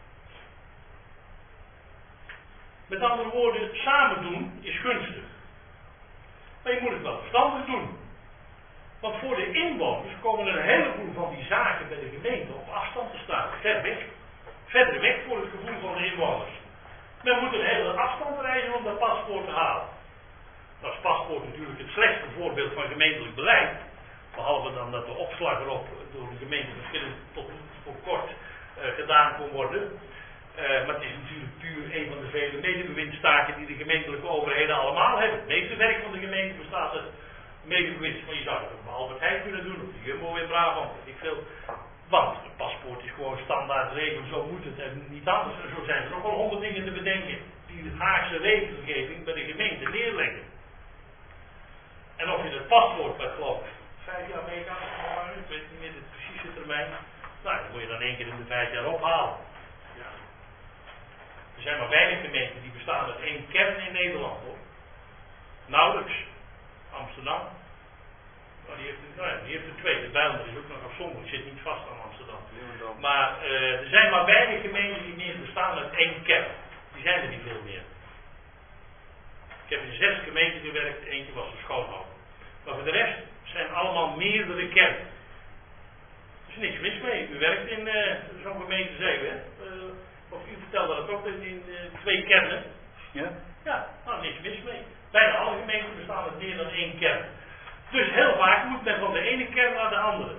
Speaker 1: Met andere woorden, samen doen is gunstig. Maar je moet het wel verstandig doen. Want voor de inwoners komen er een heleboel van die zaken bij de gemeente op afstand te staan. Ver weg. Verder weg voor het gevoel van de inwoners. Men moet een hele afstand reizen om dat paspoort te halen. Dat is paspoort natuurlijk het slechtste voorbeeld van gemeentelijk beleid. Behalve dan dat de opslag erop door de gemeente verschillend tot voor kort uh, gedaan kon worden. Uh, maar het is natuurlijk puur een van de vele medebewindstaken die de gemeentelijke overheden allemaal hebben. Het meeste werk van de gemeente bestaat uit medebewinst. Maar je zou het ook bij Albert Heijn kunnen doen, of de Jumbo in Brabant, weet ik veel. Want het paspoort is gewoon standaard regel, zo moet het en niet anders. En zo zijn er ook wel honderd dingen te bedenken die de Haagse regelgeving bij de gemeente neerleggen. En of je het paspoort met geloof ik vijf jaar mee kan, ik weet niet meer de precieze termijn. Nou, dat moet je dan één keer in de vijf jaar ophalen. Ja. Er zijn maar weinig gemeenten die bestaan uit één kern in Nederland hoor. Nauwelijks. Amsterdam. Nou, die, heeft er, nou ja, die heeft er twee. De Bijlmer is ook nog afzonderlijk. Zit niet vast aan Amsterdam. Maar uh, er zijn maar weinig gemeenten die meer bestaan uit één kern. Die zijn er niet veel meer. Ik heb in zes gemeenten gewerkt. Eentje was de schoonhouden. Maar voor de rest zijn allemaal meerdere kernen. Er is niks mis mee. U werkt in uh, zo'n gemeente Zeeuwen. Uh, of u vertelde dat ook in uh, twee kernen.
Speaker 3: Ja?
Speaker 1: Ja, nou niks mis mee. Bijna alle gemeenten bestaan uit meer dan één kern. Dus heel vaak moet men van de ene kern naar de andere.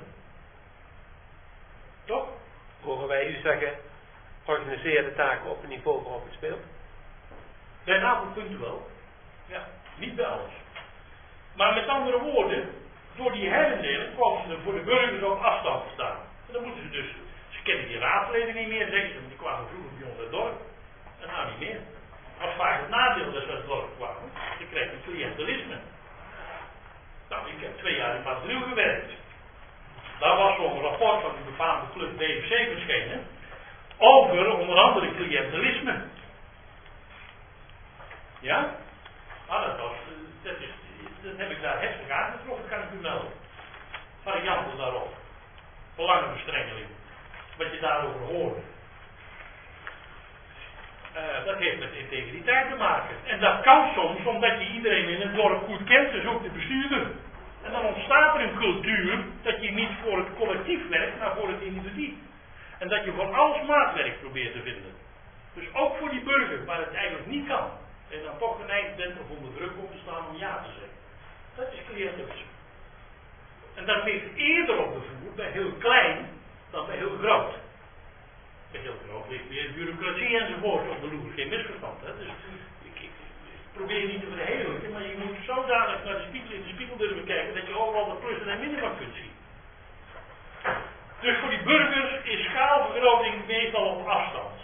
Speaker 1: Toch?
Speaker 6: Horen wij u zeggen, organiseer de taken op een niveau waarop het speelt?
Speaker 1: Bij een aantal punten wel. Ja, niet bij alles. Maar met andere woorden, door die herindeling komen ze er voor de burgers op afstand te staan. En dan moeten ze dus, ze kennen die raadsleden niet meer, zeggen ze, die kwamen vroeger bij ons uit het dorp. En nou niet meer. Dat was vaak het nadeel dat ze uit het dorp kwamen. Je kreeg een cliëntelisme. Nou, ik heb twee jaar in Madrid gewerkt. Daar was zo'n rapport van die befaamde club B F C verschenen. Over onder andere cliëntelisme. Ja? Nou, dat, was, dat, is, dat heb ik daar heftig aangetroffen, kan ik u melden. Varianten daarop. Belangenverstrengeling. Wat je daarover hoort. Uh, dat heeft met integriteit te maken. En dat kan soms omdat je iedereen in het dorp goed kent, dus ook de bestuurder. En dan ontstaat er een cultuur dat je niet voor het collectief werkt, maar voor het individu. En dat je voor alles maatwerk probeert te vinden. Dus ook voor die burger, waar het eigenlijk niet kan. En dan toch geneigd bent of onder druk komt te staan om ja te zeggen. Dat is cliëntelisme. En dat ligt eerder op de vloer bij heel klein dan bij heel groot. Bij heel groot ligt weer bureaucratie enzovoort op de loer. Geen misverstand. Hè? Dus ik, ik, ik probeer niet te verheerlijken, maar je moet zodanig naar de spiegel in de spiegel durven kijken dat je overal de plussen en minnen van kunt zien. Dus voor die burgers is schaalvergroting meestal op afstand.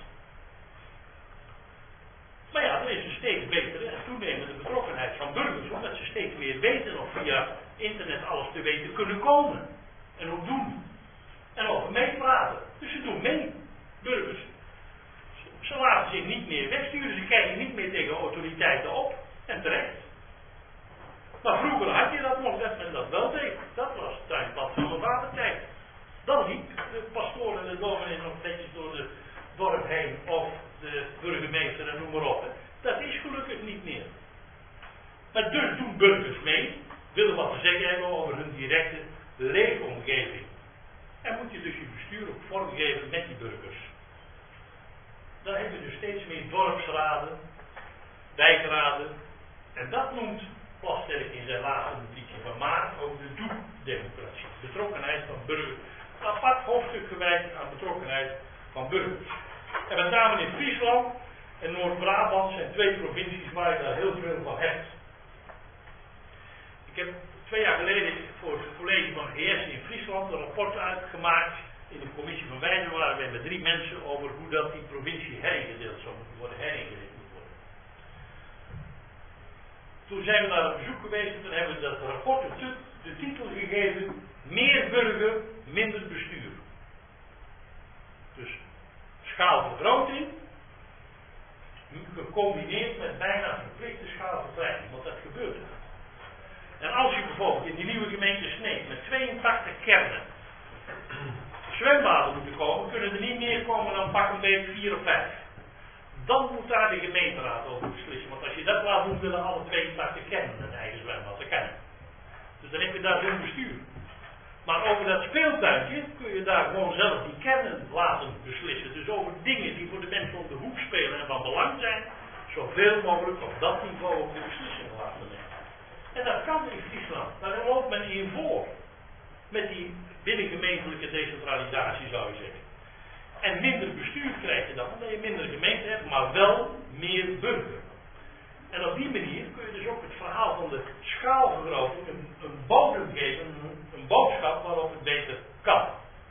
Speaker 1: Maar ja, er is een steeds betere en toenemende betrokkenheid van burgers, omdat ze steeds meer weten of via internet alles te weten kunnen komen. En ook doen. En over meepraten. Dus ze doen mee, burgers. Ze laten zich niet meer wegsturen, ze kijken niet meer tegen autoriteiten op. En terecht. Maar vroeger had je dat nog, dat men dat wel deed. Dat was het tuinpad van mijn vadertijd. Dan niet. De pastoor en de dominee nog netjes door de dorp heen of de burgemeester en noem maar op. Dat is gelukkig niet meer. Maar dus doen burgers mee. steeds meer dorpsraden, wijkraden. En dat noemt Plasterk in zijn laatste notitie van maart over de doekdemocratie. Betrokkenheid van burgers. Een apart hoofdstuk gewijd aan betrokkenheid van burgers. En met name in Friesland en Noord-Brabant zijn twee provincies waar je daar heel veel van hebt. Ik heb twee jaar geleden voor het college van G S in Friesland een rapport uitgemaakt in de commissie van Wijzen, waren wij met drie mensen over hoe dat die provincie heringedeeld zou moeten worden, heringedeeld moet worden. Toen zijn we daar op bezoek geweest en toen hebben we dat rapport de, de titel gegeven, meer burger, minder bestuur. Dus schaalvergroting, gecombineerd met bijna verplichte schaalverkleining, want dat gebeurt er. En als je bijvoorbeeld in die nieuwe gemeente Sneek met tweeëntachtig kernen zwembaden moeten komen, kunnen er niet meer komen dan pak een beetje vier of vijf. Dan moet daar de gemeenteraad over beslissen, want als je dat laat doen, willen alle tweeëntachtig kernen een eigen zwembad, dat kan niet. Dus dan heb je daar zo'n bestuur. Maar over dat speeltuintje kun je daar gewoon zelf die kernen laten beslissen. Dus over dingen die voor de mensen om de hoek spelen en van belang zijn, zoveel mogelijk op dat niveau ook de beslissingen laten nemen. En dat kan in Friesland. Daar loopt men in voor. Met die binnengemeentelijke decentralisatie zou je zeggen. En minder bestuur krijg je dan, omdat je minder gemeente hebt, maar wel meer burger. En op die manier kun je dus ook het verhaal van de schaalvergroting een, een bodem geven, een, een boodschap waarop het beter kan.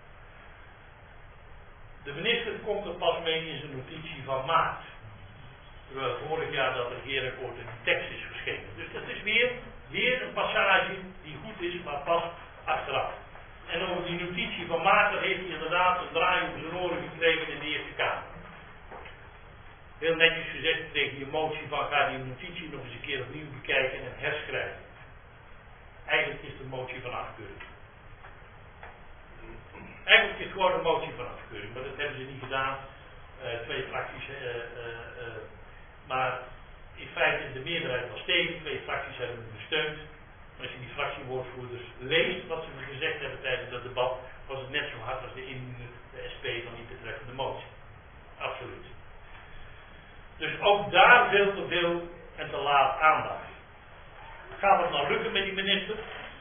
Speaker 1: De minister komt er pas mee in zijn notitie van maart. Terwijl vorig jaar dat regeerakkoord in de tekst is verschenen. Dus dat is weer, weer een passage die goed is, maar pas achteraf. En over die notitie van maart, daar heeft hij inderdaad een draai op zijn oren gekregen in de Eerste Kamer. Heel netjes gezegd tegen je motie van ga die notitie nog eens een keer opnieuw bekijken en herschrijven. Eigenlijk is het een motie van afkeuring. Eigenlijk is het gewoon een motie van afkeuring, maar dat hebben ze niet gedaan. Uh, twee fracties, uh, uh, uh, maar in feite is de meerderheid was tegen, twee fracties hebben hem gesteund. Als je die fractiewoordvoerders leest wat ze gezegd hebben tijdens dat debat, was het net zo hard als de inwoner, de S P van die betreffende motie. Absoluut. Dus ook daar veel te veel en te laat aandacht. Gaat het nou lukken met die minister?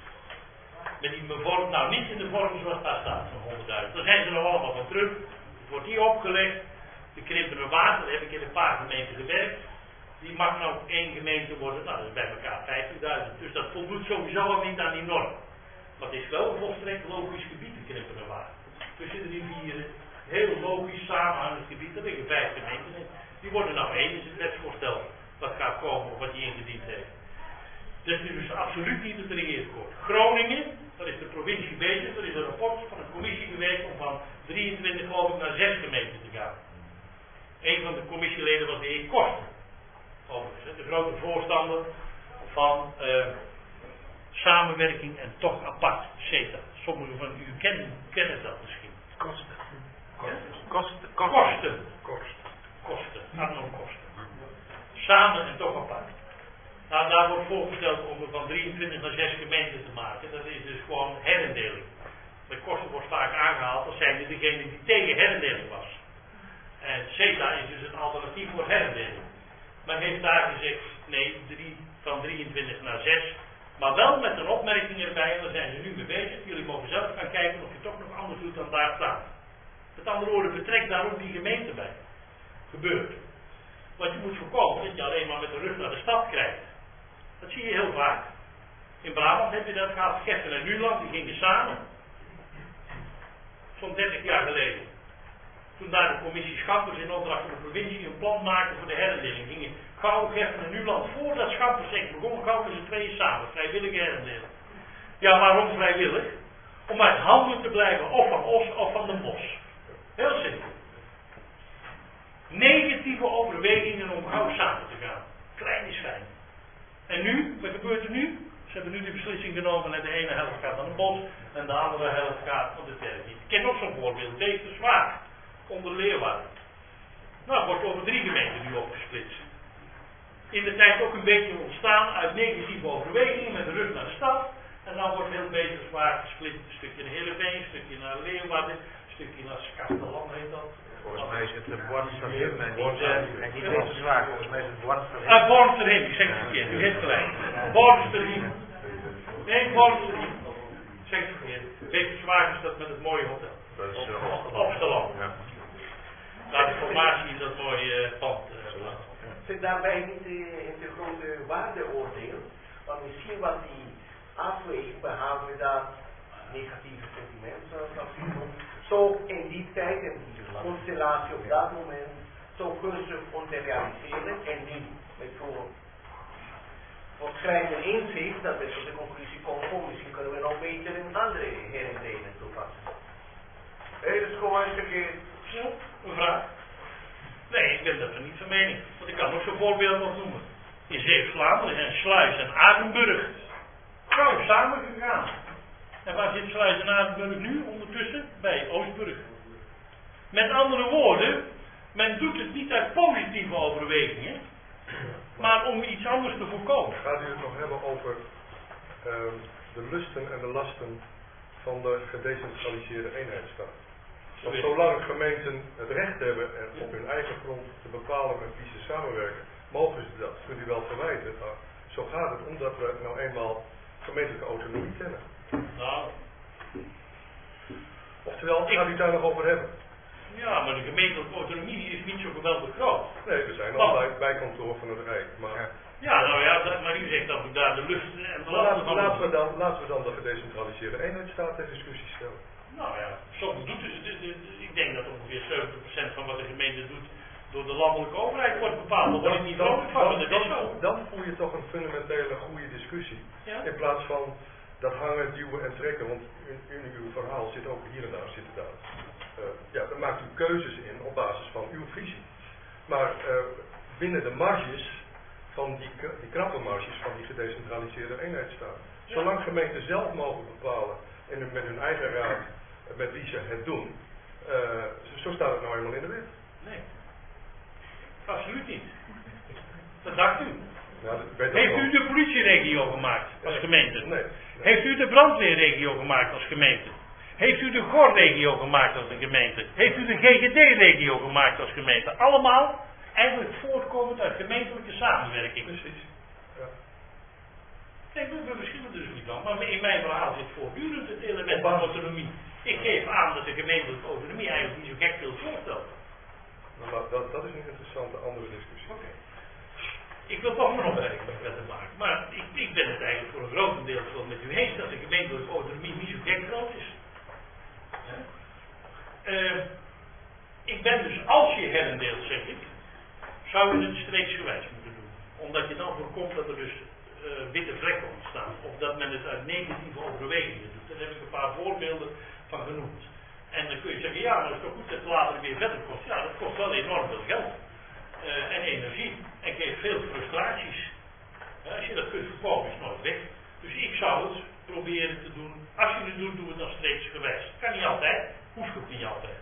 Speaker 1: Met die vorm, nou niet in de vorm zoals daar staat van honderdduizend. Daar zijn ze nog allemaal van terug. Het wordt hier opgelegd. De krimpende water, daar heb ik in een paar gemeenten gewerkt. Die mag nou één gemeente worden, nou dat is bij elkaar vijftigduizend. Dus dat voldoet sowieso al niet aan die norm. Maar het is wel een volstrekt logisch gebied, de krimpende water. Tussen de rivieren, heel logisch samenhangend gebied, daar liggen vijf gemeenten in. Die worden nou één, is het wetsvoorstel wat gaat komen of wat die ingediend heeft. Dat is dus absoluut niet het regeerakkoord. Groningen, dat is de provincie bezig, er is een rapport van een commissie geweest om van drieëntwintig geloof ik naar zes gemeenten te gaan. Een van de commissieleden was de heer Koster. Overigens, de grote voorstander van uh, samenwerking en toch apart, CETA. Sommigen van u kennen, kennen dat misschien.
Speaker 2: Kosten.
Speaker 1: Kosten.
Speaker 2: Kosten.
Speaker 1: Kosten.
Speaker 2: Kosten.
Speaker 1: Kosten. Arno Kosten. Samen en toch apart. Nou, daar wordt voorgesteld om er van drieëntwintig naar zes gemeenten te maken. Dat is dus gewoon herindeling. Bij Kosten wordt vaak aangehaald als zijnde degene die tegen herindeling was. En CETA is dus een alternatief voor herindeling. Men heeft daar gezegd, nee, drie, van drieëntwintig naar zes. Maar wel met een opmerking erbij, en daar zijn ze nu mee bezig. Jullie mogen zelf gaan kijken of je toch nog anders doet dan daar staat. Met andere woorden, betrek daar ook die gemeente bij. Gebeurt. Want je moet voorkomen dat je alleen maar met de rug naar de stad krijgt. Dat zie je heel vaak. In Brabant heb je dat gehad. Geffen en Nuland, die gingen samen. Zo'n dertig jaar geleden. Toen daar de commissie Schampers in opdracht van de provincie een plan maakte voor de herindeling. Gingen Gouw, Geffen en Nuland, voordat Schampers echt begon, Gouw met z'n tweeën samen. Vrijwillige herindeling. Ja, waarom vrijwillig? Om uit handen te blijven, of van Os of van de Bos. Heel simpel. Negatieve overwegingen om gauw samen te gaan. Klein is fijn. En nu, wat gebeurt er nu? Ze hebben nu de beslissing genomen en de ene helft gaat naar de Bos en de andere helft gaat naar de Terpie. Ik ken nog zo'n voorbeeld, deze zwaar. Onder Leeuwarden. Nou, wordt over drie gemeenten nu opgesplitst. In de tijd ook een beetje ontstaan uit negatieve overwegingen met de rug naar de stad. En dan wordt heel bezig zwaar gesplitst. Een stukje naar Heerenveen, een stukje naar Leeuwarden, een stukje naar Kasteland heet dat.
Speaker 2: Volgens mij is het de Bornsterin en niet, uh, en niet Wezenszwaar. Volgens mij is het Bornsterin.
Speaker 1: Ah, Bornsterin, ik zeg het verkeerd, u heeft gelijk. Bornsterin. Nee, Bornsterin. Ik zeg het verkeerd. Wezenszwaar is dat met het mooie hotel.
Speaker 2: Dat is uh,
Speaker 1: Opsteland.
Speaker 2: Ja.
Speaker 1: Daar de formatie in dat mooie uh, pand. Uh,
Speaker 7: Zit daarbij niet uh, in de grote waardeoordeel? Want misschien was die afweging, behalve dat negatieve sentiment, zoals dat u noemt, zo in die tijd en die constellatie op dat moment zo gunstig om te realiseren en nu met zo'n voortschrijdende inzicht dat we tot de conclusie komen, oh, misschien kunnen we nog beter een andere herindeling toepassen. Hé, dat is gewoon een stukje.
Speaker 1: Ja, een vraag? Nee, ik ben dat er niet van mening. Want ik kan nog zo'n voorbeeld nog noemen. In Zeeuws-Vlaanderen zijn Sluis en Aardenburg gauw samengegaan. En waar zit Sluis en Aardenburg nu ondertussen? Bij Oostburg. Met andere woorden, men doet het niet uit positieve overwegingen, maar om iets anders te voorkomen.
Speaker 8: Gaat u het nog hebben over uh, de lusten en de lasten van de gedecentraliseerde eenheidsstaat? Want zolang gemeenten het recht hebben en op hun eigen grond te bepalen met wie ze samenwerken, mogen ze dat. Kunt u wel verwijten. Maar zo gaat het omdat we nou eenmaal gemeentelijke autonomie kennen.
Speaker 1: Nou.
Speaker 8: Oftewel, gaat u het daar nog over hebben?
Speaker 1: Ja, maar de gemeentelijke autonomie is niet zo geweldig groot.
Speaker 8: Nee, we zijn al bij bijkantoor van het Rijk. Maar,
Speaker 1: ja. ja, nou ja, dat, maar u zegt dat we daar de lusten en de
Speaker 8: lasten
Speaker 1: lasten
Speaker 8: van...
Speaker 1: van...
Speaker 8: Laten we, dan, laten we dan de gedecentraliseerde eenheidsstaat ter discussie stellen.
Speaker 1: Nou ja, zo doet het. De, de, de, ik denk dat ongeveer zeventig procent van wat de gemeente doet door de landelijke overheid wordt bepaald. Dat wordt niet vrolijk van, maar dat is zo.
Speaker 8: Dan voer je toch een fundamentele goede discussie.
Speaker 1: Ja?
Speaker 8: In plaats van dat hangen, duwen en trekken. Want in, in uw verhaal zit ook hier en daar zitten daar. Uh, ja, dan maakt u keuzes in op basis van uw visie. Maar uh, binnen de marges van die, die krappe marges van die gedecentraliseerde eenheidsstaat. Ja. Zolang gemeenten zelf mogen bepalen en met hun eigen raad met wie ze het doen. Uh, zo staat het nou eenmaal in de wet.
Speaker 1: Nee. Absoluut niet. Dat dacht u.
Speaker 8: Nou, dat
Speaker 1: Heeft
Speaker 8: wel.
Speaker 1: u de politieregio gemaakt als
Speaker 8: nee.
Speaker 1: gemeente?
Speaker 8: Nee, nee.
Speaker 1: Heeft u de brandweerregio gemaakt als gemeente? Heeft u de G O R-regio gemaakt als een gemeente? Heeft u de G G D-regio gemaakt als gemeente? Allemaal eigenlijk voortkomend uit gemeentelijke samenwerking.
Speaker 8: Precies. Ja.
Speaker 1: Kijk, we verschillen dus niet van, maar in mijn verhaal zit voortdurend het element van autonomie. Ik geef aan dat de gemeentelijke autonomie eigenlijk niet zo gek veel voorstelt.
Speaker 8: Nou, dat, dat is een interessante andere discussie.
Speaker 1: Oké. Ik wil toch een opmerking met hem maken, maar ik, ik ben het eigenlijk voor een grotendeel wel met u eens dat de gemeentelijke autonomie niet zo gek groot is. Uh, ik ben dus, als je herendeelt, zeg ik, zou je het streeksgewijs moeten doen. Omdat je dan voorkomt dat er dus uh, witte vlekken ontstaan. Of dat men het uit negatieve overwegingen doet. Daar heb ik een paar voorbeelden van genoemd. En dan kun je zeggen, ja, maar dat is toch goed dat het later weer verder kost. Ja, dat kost wel enorm veel geld. Uh, en energie. En geeft veel frustraties. Uh, als je dat kunt voorkomen, is het nooit weg. Dus ik zou het proberen te doen. Als je het doet, doe het dan streeksgewijs. Kan niet altijd. Hoeft ook niet altijd.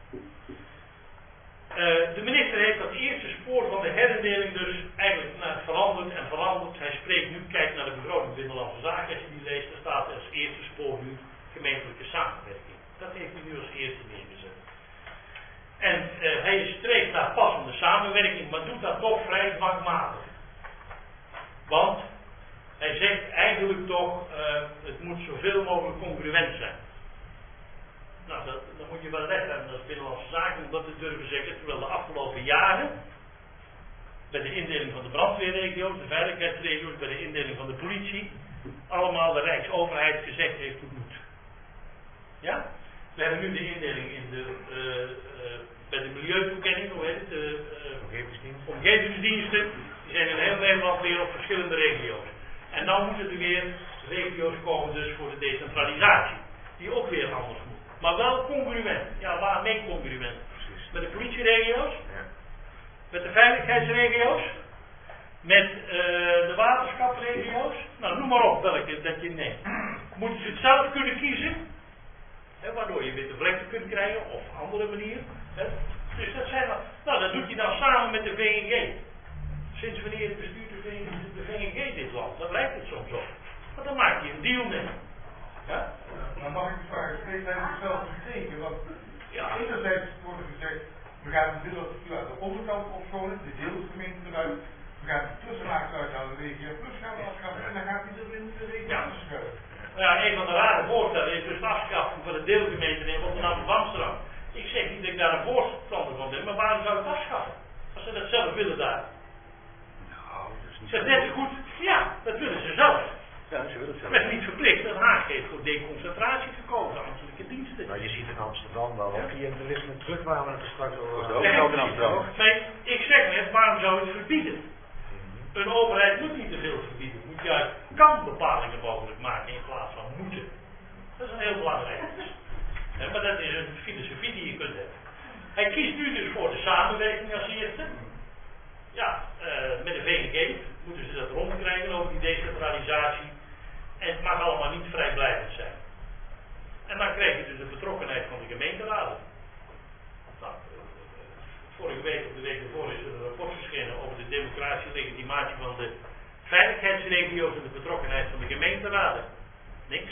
Speaker 1: Uh, de minister heeft dat eerste spoor van de herindeling dus eigenlijk naar veranderd en veranderd. Hij spreekt nu, kijk naar de begroting Binnenlandse Zaken, als je die leest, daar staat als eerste spoor nu gemeentelijke samenwerking. Dat heeft hij nu als eerste neergezet. En uh, hij streeft naar passende samenwerking, maar doet dat toch vrij dwangmatig. Want hij zegt eigenlijk toch, uh, het moet zoveel mogelijk congruent zijn. Nou, dat, dan moet je wel recht hebben als Binnenlandse Zaken om dat te durven zeggen, terwijl de afgelopen jaren, bij de indeling van de brandweerregio's, de veiligheidsregio's, bij de indeling van de politie, allemaal de Rijksoverheid gezegd heeft hoe het moet. Ja? We hebben nu de indeling in de, uh, uh, bij de milieutoekenning, hoe heet het, de uh,
Speaker 2: omgevingsdiensten.
Speaker 1: omgevingsdiensten, die zijn in heel Nederland weer op verschillende regio's. En dan moeten er weer regio's komen dus voor de decentralisatie, die ook weer anders moet. Maar wel congruent. Ja, waarmee congruent? Precies. Met de politieregio's, ja. Met de veiligheidsregio's, met uh, de waterschapregio's. Nou, noem maar op welke dat je neemt. Moeten ze het zelf kunnen kiezen, hè, waardoor je witte vlekken kunt krijgen, of andere manieren. Hè. Dus dat zijn dan, nou, dat doet hij dan samen met de V N G. Sinds wanneer bestuurt de, de V N G dit land? Dat lijkt het soms op. Maar dan maak je een deal mee. Ja?
Speaker 3: Maar mag ik de vraag steeds uit zichzelf bekeken? Want
Speaker 1: ja.
Speaker 3: enerzijds wordt er gezegd, We gaan het deel uit de onderkant opschonen, de deelgemeente eruit. We gaan de tussenlaag eruit halen, de regio plus gaan we afschaffen en dan gaat hij er in de regio
Speaker 1: Ja.
Speaker 3: tussen schuiven.
Speaker 1: Nou ja, een van de rare voorstellen is dus de afschaffing van de deelgemeente in Rotterdam of Amsterdam. Ik zeg niet dat ik daar een voorstander van ben, maar waarom zou ik het afschaffen? Als ze dat zelf willen daar.
Speaker 5: Nou, dat is niet
Speaker 1: Dat is net zo goed, ja, dat willen ze zelf.
Speaker 5: Ja, ze willen het zelf.
Speaker 1: Men is niet verplicht, Den Haag heeft voor deconcentratie gekozen, ambtelijke diensten.
Speaker 2: Nou, je ziet in Amsterdam wel wat cliëntelisme terug waar we het er straks over
Speaker 5: Voor de
Speaker 2: hadden.
Speaker 5: overkant in Amsterdam.
Speaker 1: Nee, ik zeg net, waarom zou je het verbieden? Een overheid moet niet te veel verbieden, moet juist kan bepalingen mogelijk maken in plaats van moeten. Dat is een heel belangrijk iets. Ja, maar dat is een filosofie die je kunt hebben. Hij kiest nu dus voor de samenwerking als eerste. Ja, uh, met de V N G moeten ze dat rondkrijgen over die decentralisatie. En het mag allemaal niet vrijblijvend zijn. En dan krijg je dus de betrokkenheid van de gemeenteraden. Nou, vorige week of de week ervoor is er een rapport verschenen over de democratische legitimatie van de veiligheidsregio's en de betrokkenheid van de gemeenteraden. Niks.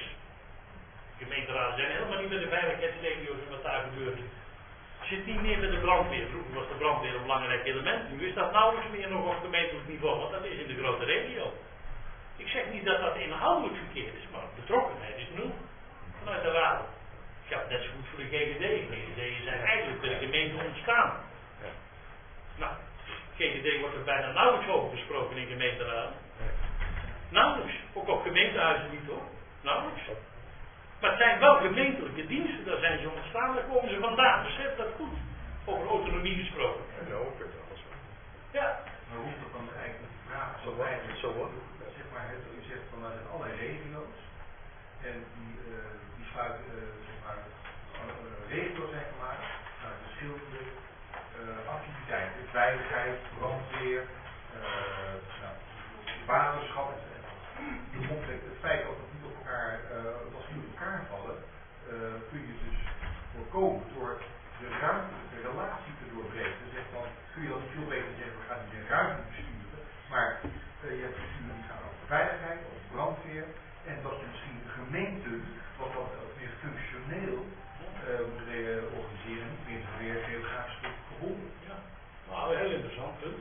Speaker 1: De gemeenteraden zijn helemaal niet met de veiligheidsregio's en wat daar gebeurt. Zit niet meer met de brandweer. Vroeger was de brandweer een belangrijk element. Nu is dat nauwelijks meer nog op gemeentelijk niveau, want dat is in de grote regio. Ik zeg niet dat dat inhoudelijk verkeerd is, maar betrokkenheid is nul vanuit de raden. Ja, net zo goed voor de G G D. G G D'en zijn eigenlijk bij de gemeente ontstaan.
Speaker 2: Ja.
Speaker 1: Nou, G G D wordt er bijna nauwelijks over gesproken in gemeenteraden. Nauwelijks. Ook op gemeentehuizen niet hoor. Nauwelijks. Maar het zijn wel gemeentelijke diensten, daar zijn ze ontstaan, daar komen ze vandaan. Besef dat goed. Over autonomie gesproken.
Speaker 8: En nou, ik weet het alles.
Speaker 1: Ja.
Speaker 4: Maar hoe dat dan eigenlijk de vraag
Speaker 8: Zo wat,
Speaker 4: eigenlijk,
Speaker 8: zo wat.
Speaker 4: zeg maar, het, u zegt van, er zijn allerlei regio's. En die, uh, die sluiten, uh, zeg maar, uh, regio's zijn gemaakt uit verschillende uh, activiteiten. Veiligheid, brandweer, uh, nou, waterschap. De grondwet, het feit dat het niet op elkaar, uh, als die op elkaar vallen, uh, kun je dus voorkomen door de ruimtelijke relatie te doorbreken. Dus echt dan kun je dat veel beter zeggen, we gaan niet in ruimte besturen, maar uh, je hebt besturen die gaan over veiligheid, over brandweer, en dat je misschien de gemeente wat dat ook meer functioneel uh, moet uh, organiseren, niet meer weer geografisch gebonden.
Speaker 1: Ja, nou, een heel interessant punt.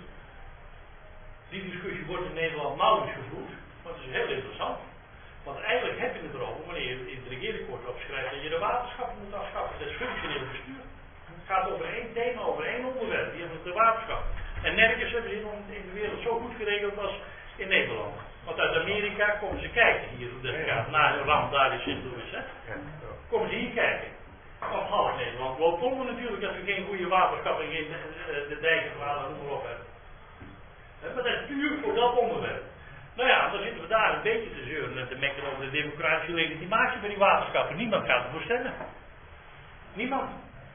Speaker 1: Die discussie wordt in Nederland nauwelijks gevoerd, maar het is heel interessant. Want eigenlijk heb je het erover, wanneer je in het regeerakkoord opschrijft, dat je de waterschappen moet afschaffen. Dat is functioneel bestuur. Het gaat over één thema, over één onderwerp, die hebben de waterschap. En nergens hebben ze in de wereld zo goed geregeld als in Nederland. Want uit Amerika komen ze kijken hier hoe dat gaat, na een ramp daar in Sint Louis. Hè? Komen ze hier kijken. Want half Nederland loopt onder natuurlijk als we geen goede waterschap en geen uh, de dijken verhalen noem maar op hebben. He, maar dat is puur voor dat onderwerp. Nou ja, dan zitten we daar een beetje te zeuren en te mekken over de democratische legitimatie van die waterschappen. Niemand gaat ervoor stemmen. Niemand.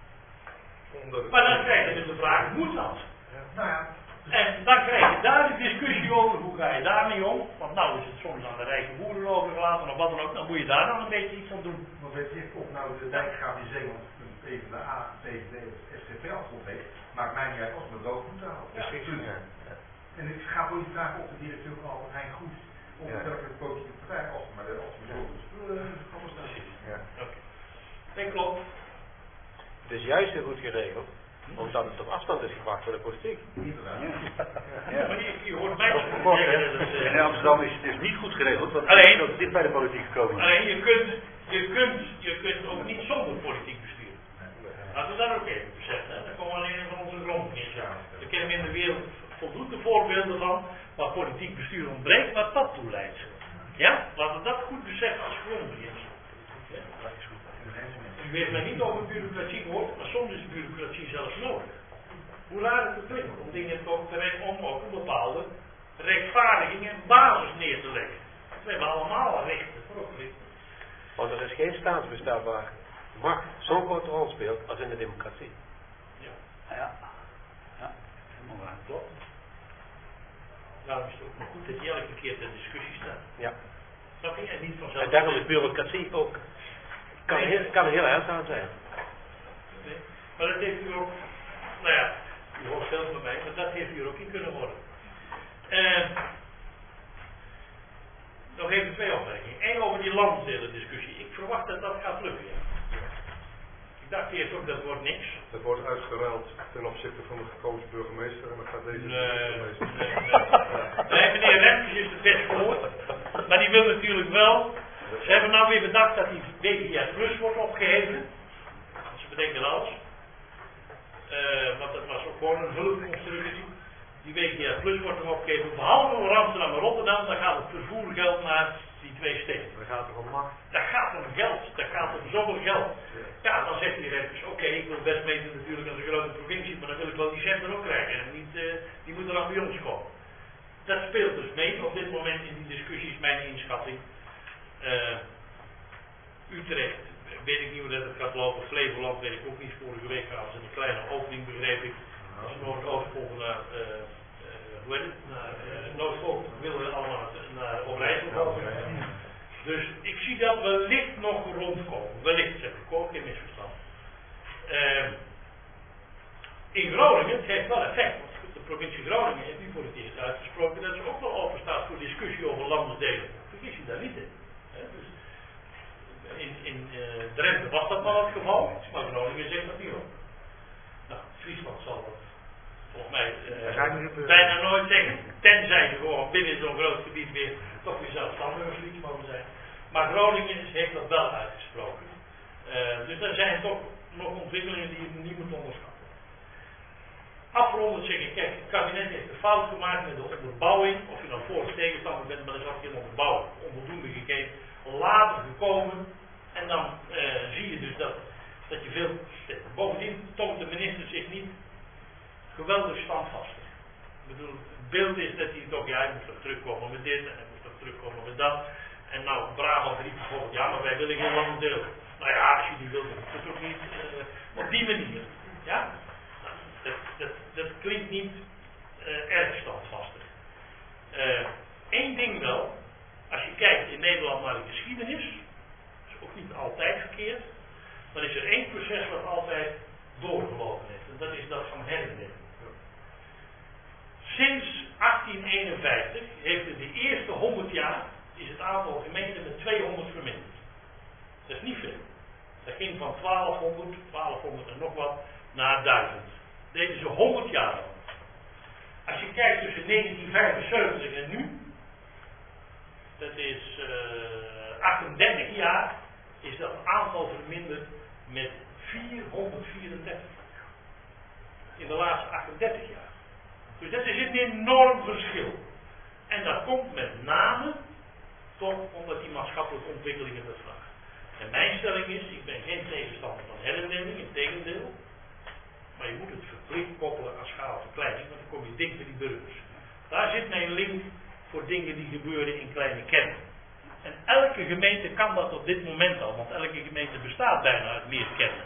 Speaker 1: Maar dan krijg je dus de vraag, moet dat?
Speaker 4: Nou ja.
Speaker 1: En dan krijg je daar de discussie over, hoe ga je daarmee om? Want nou is het soms aan de rijke boeren overgelaten of wat dan ook, dan moet je daar dan een beetje iets aan doen.
Speaker 4: Want weet je, of nou de dijkgraaf in Zeeland een PvdA, V V D of S G P afgrond heeft, maakt mij niet uit als mijn dood moet houden.
Speaker 2: Ja, precies. Ja. Ja.
Speaker 4: En ik ga gewoon niet vragen of de directeur van Albert Heijn goed of
Speaker 2: Ja.
Speaker 4: welke politieke partij, als maar de als we zo dus anders staan.
Speaker 2: Ja.
Speaker 1: Oké. Dat klopt.
Speaker 6: Het is juist heel goed geregeld, omdat het op afstand is gebracht voor de politiek.
Speaker 4: Inderdaad.
Speaker 1: Ja, maar je, je hoort mij
Speaker 5: Dat
Speaker 1: toch
Speaker 5: is kort,
Speaker 1: zeggen
Speaker 5: hè?
Speaker 1: dat het,
Speaker 5: En
Speaker 1: uh,
Speaker 5: in Amsterdam is het dus niet goed geregeld, want
Speaker 1: Alleen-
Speaker 5: het is dicht bij de politiek gekomen.
Speaker 1: alleen je kunt, je kunt, je kunt ook niet zonder politiek besturen. Laten we dat ook even beseffen. Hè? Daar komen we alleen van onze grondbeginselen. We kennen in de wereld voldoende voorbeelden van waar politiek bestuur ontbreekt, wat dat toe leidt. Ja? Laten we dat goed beseffen als grondbeginsel. Ja? U heeft mij niet over bureaucratie gehoord, maar soms is bureaucratie zelfs nodig. Hoe raar het ook klinkt, om dingen toch terecht om ook een bepaalde rechtvaardiging en basis neer te leggen. We hebben allemaal rechten voor oplichting.
Speaker 6: Want er is geen staatsbestaan waar macht zo'n grote rol speelt als in de democratie.
Speaker 1: Ja.
Speaker 9: Ja, ja, helemaal waar.
Speaker 1: Klopt. Daarom is het ook maar goed dat je elke keer ter discussie staat.
Speaker 6: Ja.
Speaker 1: Snap je? En niet vanzelf.
Speaker 6: En daarom is bureaucratie ook, kan,
Speaker 1: Nee.
Speaker 6: heel, kan heel eenzaam zijn.
Speaker 1: Nee. Maar dat heeft u ook, nou ja, u hoort veel van mij, maar dat heeft u er ook in kunnen worden. Uh, nog even twee opmerkingen. Eén over die landsdelen discussie. Ik verwacht dat dat gaat lukken. Ja. Ik dacht eerst ook dat wordt niks.
Speaker 8: Dat wordt uitgeruild ten opzichte van de gekozen burgemeester en dan gaat deze
Speaker 1: Nee,
Speaker 8: burgemeester.
Speaker 1: nee, nee. Nee, meneer Remkes is het best voor. Maar die wil natuurlijk wel. Ze hebben nou weer bedacht dat die W G S Plus wordt opgeheven. Ze bedenken alles. Uh, want dat was ook gewoon een hulpconstructie. Die W G S Plus wordt hem opgegeven. Behalve voor Amsterdam en Rotterdam, dan gaat het vervoergeld naar die twee steden.
Speaker 2: Dan gaat het om macht.
Speaker 1: Dat gaat om geld. Dat gaat om zoveel geld. Ja, dan zegt die Remkes, oké, okay, ik wil best meten natuurlijk als een grote provincie, maar dan wil ik wel die centen ook krijgen. En niet, uh, die moeten dan bij ons komen. Dat speelt dus mee op dit moment in die discussies, mijn inschatting. Uh, Utrecht, weet ik niet hoe dat het gaat lopen. Flevoland weet ik ook niet. Vorige week hadden ze een kleine opening, begreep ik. Als ze Noord-Oostpolder naar, uh, uh, hoe heet het, naar uh, Noord-Oostpolder wilden allemaal naar Overijssel komen. Dus ik zie dat wellicht nog rondkomen. Wellicht, zeg ik ook, geen misverstand. Uh, in Groningen, het heeft wel effect. Want de provincie Groningen heeft nu voor het eerst uitgesproken dat ze ook wel open staat voor discussie over landsdelen. Vergis je daar niet in. He, dus in in uh, Drenthe was dat wel het geval, maar Groningen zegt dat niet op. Nou, Friesland zal dat volgens mij uh, bijna nooit zeggen, tenzij ze gewoon binnen zo'n groot gebied weer toch weer zelfstandig of zoiets mogen zijn. Maar Groningen heeft dat wel uitgesproken. Uh, dus er zijn toch nog ontwikkelingen die je niet moet onderschatten. Afrondend zeg ik, kijk, het kabinet heeft een fout gemaakt met de onderbouwing, of je nou voor of tegenstander bent, maar er zat geen onderbouwing, onvoldoende gegeven, later gekomen, en dan uh, zie je dus dat, dat je veel, bovendien toont de minister zich niet geweldig standvastig. Ik bedoel, het beeld is dat hij toch, ja, hij moet toch terugkomen met dit, en hij moet toch terugkomen met dat, en nou, Brabant riep bijvoorbeeld, ja, maar wij willen geen landsdeel. Nou ja, als je die wilt, dan moet het ook niet, uh, op die manier, ja. Dat, dat, dat klinkt niet uh, erg standvastig. Eén uh, ding wel, als je kijkt in Nederland naar de geschiedenis, is ook niet altijd verkeerd, dan is er één proces wat altijd doorgelopen heeft. En dat is dat van herindeling. Sinds achttien eenenvijftig heeft in de eerste honderd jaar is het aantal gemeenten met tweehonderd verminderd. Dat is niet veel. Dat ging van twaalfhonderd, twaalfhonderd en nog wat, naar duizend. Dat deden ze honderd jaar lang. Als je kijkt tussen negentien vijfenzeventig en nu, dat is uh, achtendertig jaar, is dat aantal verminderd met vierhonderdvierendertig. In de laatste achtendertig jaar. Dus dat is een enorm verschil. En dat komt met name toch omdat die maatschappelijke ontwikkelingen dat vragen. En mijn stelling is, ik ben geen tegenstander van herindeling, in tegendeel. Maar je moet het verplicht koppelen aan schaalverkleining, want dan kom je dicht bij die burgers. Daar zit mijn link voor dingen die gebeuren in kleine kernen. En elke gemeente kan dat op dit moment al, want elke gemeente bestaat bijna uit meer kernen.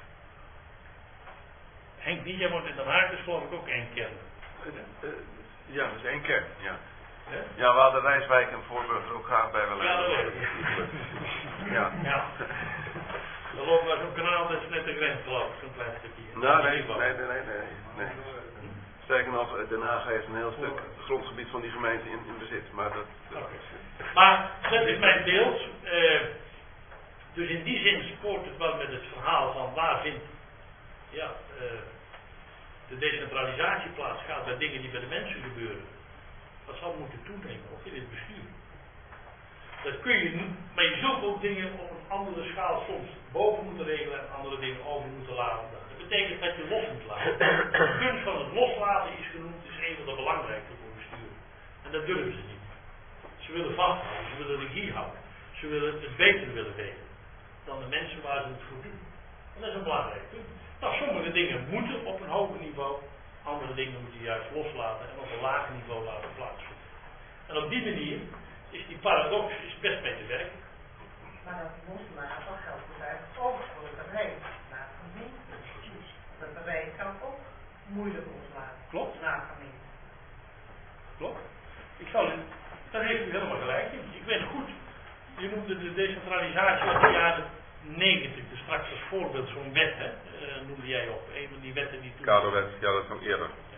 Speaker 1: Henk Nieja wordt in Den Haag dus geloof ik ook één kern.
Speaker 10: Uh, uh, ja, dat is één kern, ja. He? Ja, we hadden Rijswijk en Voorburg er ook graag bij willen
Speaker 1: hebben. Ja, dat weet ik.
Speaker 10: Ja.
Speaker 1: Ja. Er loopt maar zo'n kanaal, dat is net de grens geloof ik, zo'n klein stukje.
Speaker 10: Nou, nee, nee, nee, nee, nee, nee. Sterker nog, Den Haag heeft een heel stuk grondgebied van die gemeente in, in bezit, maar dat... dat
Speaker 1: okay. Maar dat is mijn beeld. Uh, dus in die zin spoort het wel met het verhaal van waar vindt ja, uh, de decentralisatie plaats gaat bij dingen die bij de mensen gebeuren. Dat zal moeten toenemen, ook in het bestuur. Dat kun je niet, maar je zult ook dingen op een andere schaal soms boven moeten regelen en andere dingen over moeten laten. Dat betekent dat je los moet laten. De kunst van het loslaten is genoemd, is een van de belangrijkste voor bestuur. En dat durven ze niet. Ze willen vasthouden, ze willen regie houden. Ze willen het beter willen weten dan de mensen waar ze het voor doen. En dat is een belangrijk punt. Nou, sommige dingen moeten op een hoger niveau, andere dingen moet je juist loslaten en op een lager niveau laten plaatsvinden. En op die manier is die paradox is best mee te werken.
Speaker 11: Maar dat loslaten geldt dus eigenlijk ook voor de gemeente, naar gemeente. Dat de wijk kan ook moeilijk loslaten.
Speaker 1: Klopt.
Speaker 11: Naar gemeente.
Speaker 1: Klopt. Ik zal het, daar heeft u helemaal gelijk in. Ik weet het goed. Je noemde de decentralisatie uit de jaren negentig, dus straks als voorbeeld zo'n wet, hè, uh, noemde jij op. Een van die wetten die toen...
Speaker 10: Kaderwet, ja, dat kwam eerder.
Speaker 1: Ja.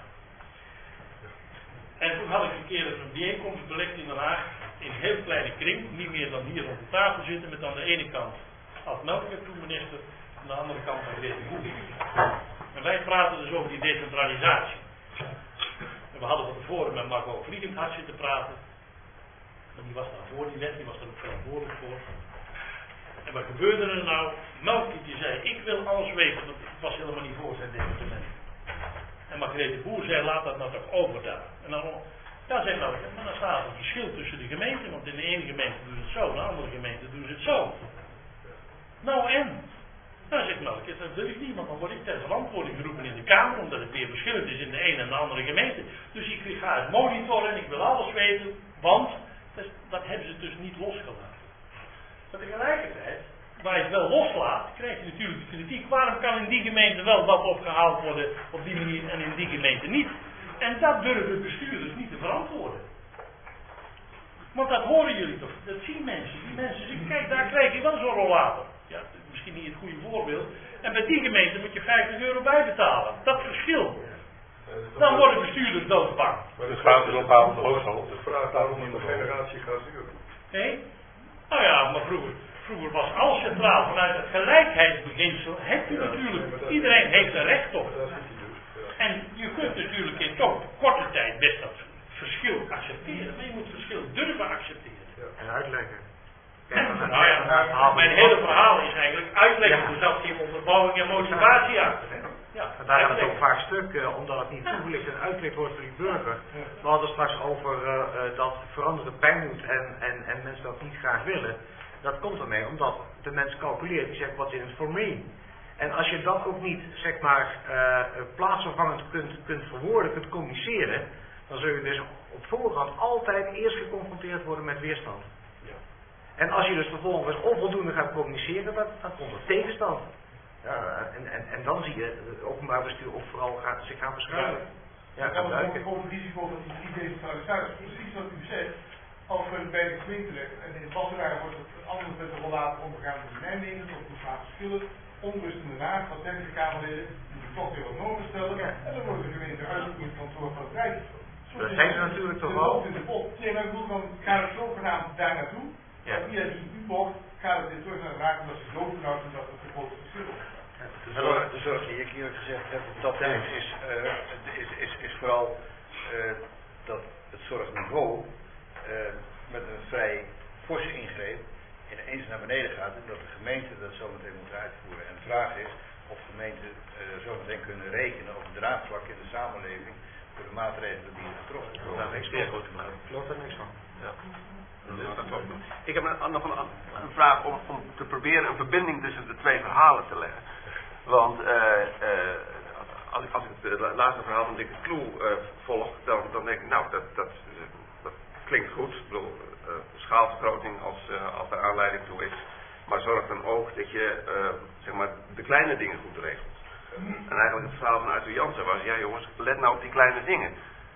Speaker 1: En toen had ik een keer een bijeenkomst belegd in Den Haag, in een heel kleine kring, niet meer dan hier op de tafel zitten, met aan de ene kant Ad Melker, toen minister, aan de andere kant van de boek. En wij praten dus over die decentralisatie. En we hadden van tevoren met Marco Friedenhart zitten praten. En die was daar voor die wet, die was er ook verantwoordelijk voor. En wat gebeurde er nou? Melkie die zei, ik wil alles weten, want het was helemaal niet voor zijn departement. En Margrethe Boer zei, laat dat nou toch over daar. En dan, ja, zei Melkie, maar dan staat er een verschil tussen de gemeenten, want in de ene gemeente doen ze het zo, in de andere gemeente doen ze het zo. Nou en? Dan zegt Melkie, dat wil ik niet, want dan word ik ter verantwoording geroepen in de Kamer, omdat het weer verschillend is in de ene en de andere gemeente. Dus ik ga het monitoren en ik wil alles weten, want dat, dat hebben ze dus niet losgelaten. Maar tegelijkertijd, waar je het wel loslaat, krijg je natuurlijk de kritiek. Waarom kan in die gemeente wel dat opgehaald worden op die manier en in die gemeente niet? En dat durven bestuurders niet te verantwoorden. Want dat horen jullie toch, dat zien mensen. Die mensen zeggen, kijk, daar krijg je wel zo'n rollator. Ja, misschien niet het goede voorbeeld. En bij die gemeente moet je vijftig euro bijbetalen. Dat verschil. Dan worden bestuurders doodsbang.
Speaker 8: Maar het gaat er op aan de hoofdschool. De vraag waarom een generatie gaat duren.
Speaker 1: Nee? Nou ja, maar vroeger, vroeger was alles centraal. Vanuit het gelijkheidsbeginsel heb je natuurlijk, iedereen heeft er recht op. En je kunt natuurlijk in toch korte tijd best dat verschil accepteren. Maar je moet het verschil durven accepteren.
Speaker 2: En uitleggen.
Speaker 1: En, nou ja, mijn hele verhaal is eigenlijk uitleggen hoe dat die onderbouwing en motivatie aan. Ja,
Speaker 2: en daar gaat het ook vaak stuk, uh, omdat het niet toegelicht en uitgelegd wordt voor die burger. We hadden straks over uh, uh, dat veranderen pijn doet en, en, en mensen dat niet graag willen. Dat komt ermee omdat de mens calculeert, die zegt wat is het voor mij. En als je dat ook niet, zeg maar, uh, plaatsvervangend kunt, kunt verwoorden, kunt communiceren, dan zul je dus op voorhand altijd eerst geconfronteerd worden met weerstand. En als je dus vervolgens onvoldoende gaat communiceren, dan, dan komt er tegenstand. Ja, en, en, en dan zie je het openbaar bestuur ook vooral gaat, zich gaan beschuilen.
Speaker 3: Ja, dat is ook een groot risico van die decentralisatie. Precies wat u zegt, als we bij de gemeente en in Wassenaar wordt het anders met de rollator omgegaan dan in Nijmegen, tot de plaats verschillen, onrust in de Haag, wat denken de Kamerleden, die toch weer wat normen stellen, ja. En dan wordt de gemeente uitvoeringskantoor van het Rijk.
Speaker 2: Dat zijn ze natuurlijk toch wel.
Speaker 3: In de pot. Nee, maar ik bedoel, dan gaat het zogenaamd daar naartoe. Ja. Via die U-bocht gaat het weer terug naar de Raad omdat ze doodverhouden en dat het de grote verschil is.
Speaker 5: De zorg, de zorg die ik hier gezegd heb, dat is, is, uh, is, is, is vooral uh, dat het zorgniveau uh, met een vrij forse ingreep ineens naar beneden gaat en dat de gemeente dat zometeen moet uitvoeren. En de vraag is of gemeenten uh, zometeen kunnen rekenen op het draagvlak in de samenleving voor de maatregelen die er getroffen worden.
Speaker 6: Daar niks meer goed gemaakt.
Speaker 2: Klopt er niks van. Ja.
Speaker 10: Ik heb nog een, een vraag om, om te proberen een verbinding tussen de twee verhalen te leggen. Want uh, uh, als, ik, als ik het laatste verhaal van Dikke Kloe uh, volg, dan, dan denk ik, nou, dat, dat, dat klinkt goed. Ik bedoel, uh, schaalvergroting als, uh, als er aanleiding toe is. Maar zorg dan ook dat je uh, zeg maar, de kleine dingen goed regelt. En eigenlijk het verhaal van Arthur Jansen was, ja jongens, let nou op die kleine dingen.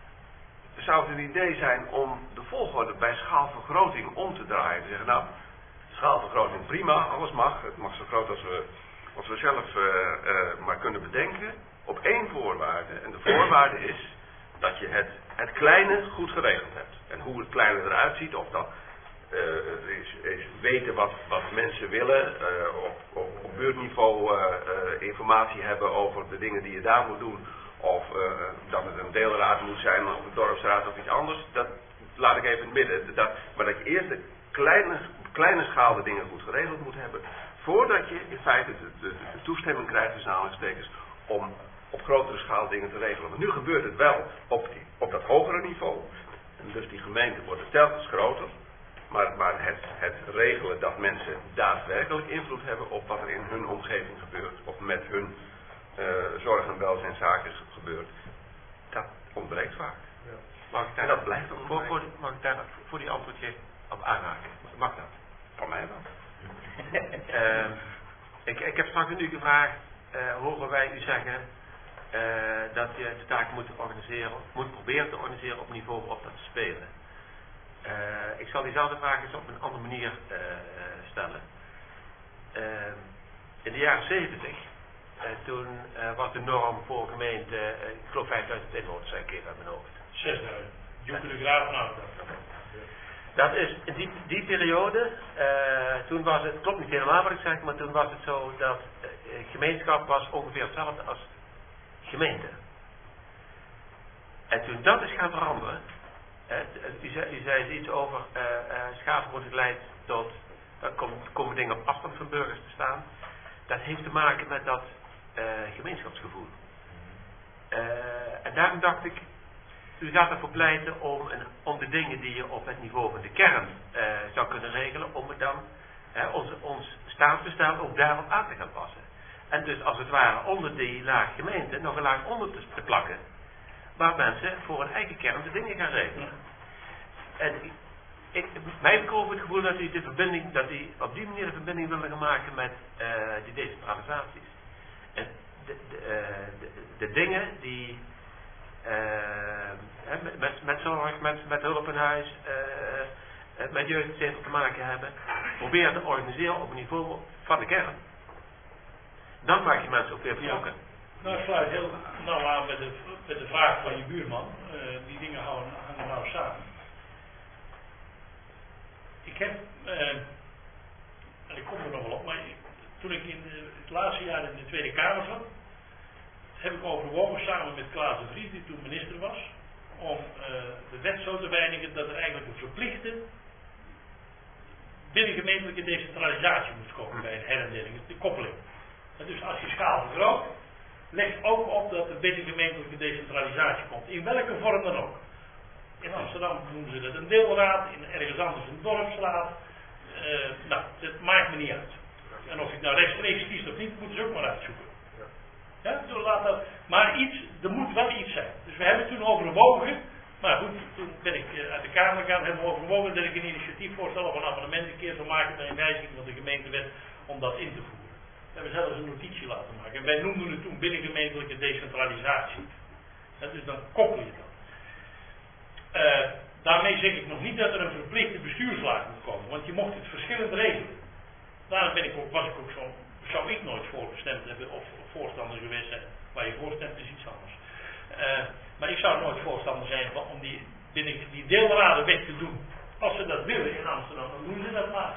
Speaker 10: Zou het een idee zijn om de volgorde bij schaalvergroting om te draaien? Te zeggen, nou, schaalvergroting prima, alles mag. Het mag zo groot als we, als we zelf uh, uh, maar kunnen bedenken. Op één voorwaarde. En de voorwaarde is dat je het, het kleine goed geregeld hebt. En hoe het kleine eruit ziet, of dat uh, is, is weten wat, wat mensen willen. Uh, op, op, op buurtniveau uh, uh, informatie hebben over de dingen die je daar moet doen. Of uh, dat het een deelraad moet zijn of een dorpsraad of iets anders. Dat laat ik even in het midden. Dat, maar dat je eerst de kleine, kleine schaal de dingen goed geregeld moet hebben. Voordat je in feite de, de, de toestemming krijgt, tussen aanhalingstekens, om op grotere schaal dingen te regelen. Maar nu gebeurt het wel op, die, op dat hogere niveau. En dus die gemeenten worden telkens groter. Maar, maar het, het regelen dat mensen daadwerkelijk invloed hebben op wat er in hun omgeving gebeurt. Of met hun uh, zorg- en welzijnszaken gebeurt. Dat ontbreekt vaak.
Speaker 6: Ja. Mag ik daar,
Speaker 10: en dat blijft dan
Speaker 6: voor, voor, mag ik daar voor die antwoord geven op aanraken? Mag dat?
Speaker 10: Van mij wel.
Speaker 6: uh, ik, ik heb straks een u gevraagd, uh, horen wij u zeggen uh, dat je de taak moet organiseren, moet proberen te organiseren op niveau waarop dat te spelen. Uh, ik zal diezelfde vraag eens op een andere manier uh, stellen. Uh, in de jaren zeventig, uh, toen uh, was de norm voor een gemeente, uh, ik geloof vijfduizend inwoners, zei ik even uit mijn hoofd.
Speaker 1: zesduizend. Joeke de Graaf van Ouderen.
Speaker 6: Dat is in die, die periode, uh, toen was het, klopt niet helemaal wat ik zeg, maar toen was het zo dat uh, gemeenschap was ongeveer hetzelfde als gemeente. En toen dat is gaan veranderen, hè, u, zei, u zei iets over uh, uh, schaven wordt geleid tot, dan komen, komen dingen op afstand van burgers te staan. Dat heeft te maken met dat uh, gemeenschapsgevoel. Uh, en daarom dacht ik, u gaat ervoor pleiten om, een, om de dingen die je op het niveau van de kern uh, zou kunnen regelen, om het dan, uh, onze, ons staatsbestaan ook daarop aan te gaan passen. En dus als het ware onder die laag gemeente nog een laag onder te, te plakken, waar mensen voor hun eigen kern de dingen gaan regelen. En ik, ik, mij bekroop het gevoel dat u de verbinding, dat u op die manier de verbinding wilde gaan maken met uh, die decentralisaties. En de, de, uh, de, de dingen die uh, met, met, met zorg, met, met hulp in huis, uh, met jeugdcentra te maken hebben, probeer te organiseren op het niveau van de kern. Dan maak je mensen ook weer betrokken.
Speaker 1: Ja. Nou, ik sluit heel nauw aan met de, met de vraag van je buurman. Uh, die dingen houden, hangen nou samen. Ik heb, uh, en ik kom er nog wel op, maar ik, toen ik in de, het laatste jaar in de Tweede Kamer zat, heb ik overwogen samen met Klaas de Vries, die toen minister was, om uh, de wet zo te wijzigen dat er eigenlijk een verplichte binnengemeentelijke decentralisatie moest komen bij een herindeling, de koppeling. En dus als je schaal vergroot, legt ook op dat er binnengemeentelijke decentralisatie komt, in welke vorm dan ook. In Amsterdam noemen ze dat een deelraad, in ergens anders een dorpsraad. Uh, nou, dat maakt me niet uit. En of ik nou rechtstreeks kies of niet, moeten ze ook maar uitzoeken. Ja, dus laat dat, maar iets, er moet wel iets zijn. Dus we hebben toen overwogen, maar goed, toen ben ik uit de Kamer gegaan, hebben we overwogen dat ik een initiatiefvoorstel of een amendement een keer zou maken bij een wijziging van de gemeentewet om dat in te voeren. We hebben zelfs een notitie laten maken. En wij noemden het toen binnengemeentelijke decentralisatie. Ja, dus dan koppel je dat. Uh, daarmee zeg ik nog niet dat er een verplichte bestuurslaag moet komen, want je mocht het verschillend regelen. Daarom ben ik ook, was ik ook zo, zou ik nooit voorgestemd hebben of voorstander geweest zijn. Waar je voorstemt is iets anders. Uh, maar ik zou nooit voorstander zijn van, om die, binnen die deelraden weg te doen. Als ze dat willen in Amsterdam, dan doen ze dat maar.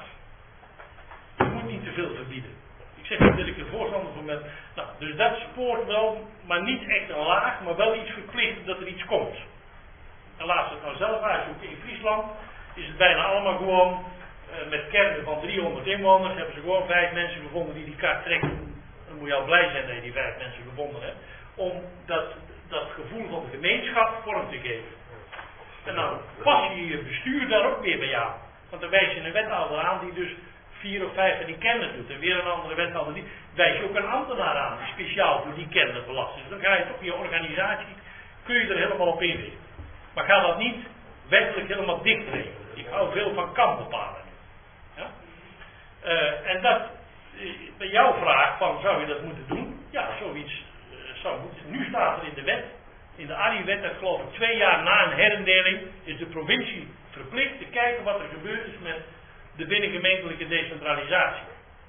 Speaker 1: Je moet niet te veel verbieden. Ik zeg niet dat ik er voorstander van ben. Nou, dus dat spoort wel, maar niet echt een laag, maar wel iets verplicht dat er iets komt. En laat ze het nou zelf uitzoeken. In Friesland is het bijna allemaal gewoon, uh, met kernen van driehonderd inwoners, hebben ze gewoon vijf mensen gevonden die die kaart trekken. Dan moet je al blij zijn dat je die vijf mensen gevonden hebt. Om dat, dat gevoel van de gemeenschap vorm te geven. En dan pas je je bestuur daar ook weer bij aan. Want dan wijs je een wethouder aan die dus vier of vijf van die kernen doet. En weer een andere wethouder die wijs je ook een ambtenaar aan die speciaal voor die kernen belast is. Dus dan ga je toch je organisatie, kun je er helemaal op inrichten. Maar ga dat niet wettelijk helemaal dicht regelen. Ik hou veel van kampbepalingen. Ja? Uh, en dat, bij jouw vraag van zou je dat moeten doen? Ja, zoiets uh, zou moeten. Nu staat er in de wet, in de A R I-wet, dat geloof ik twee jaar na een herindeling, is de provincie verplicht te kijken wat er gebeurd is met de binnengemeentelijke decentralisatie.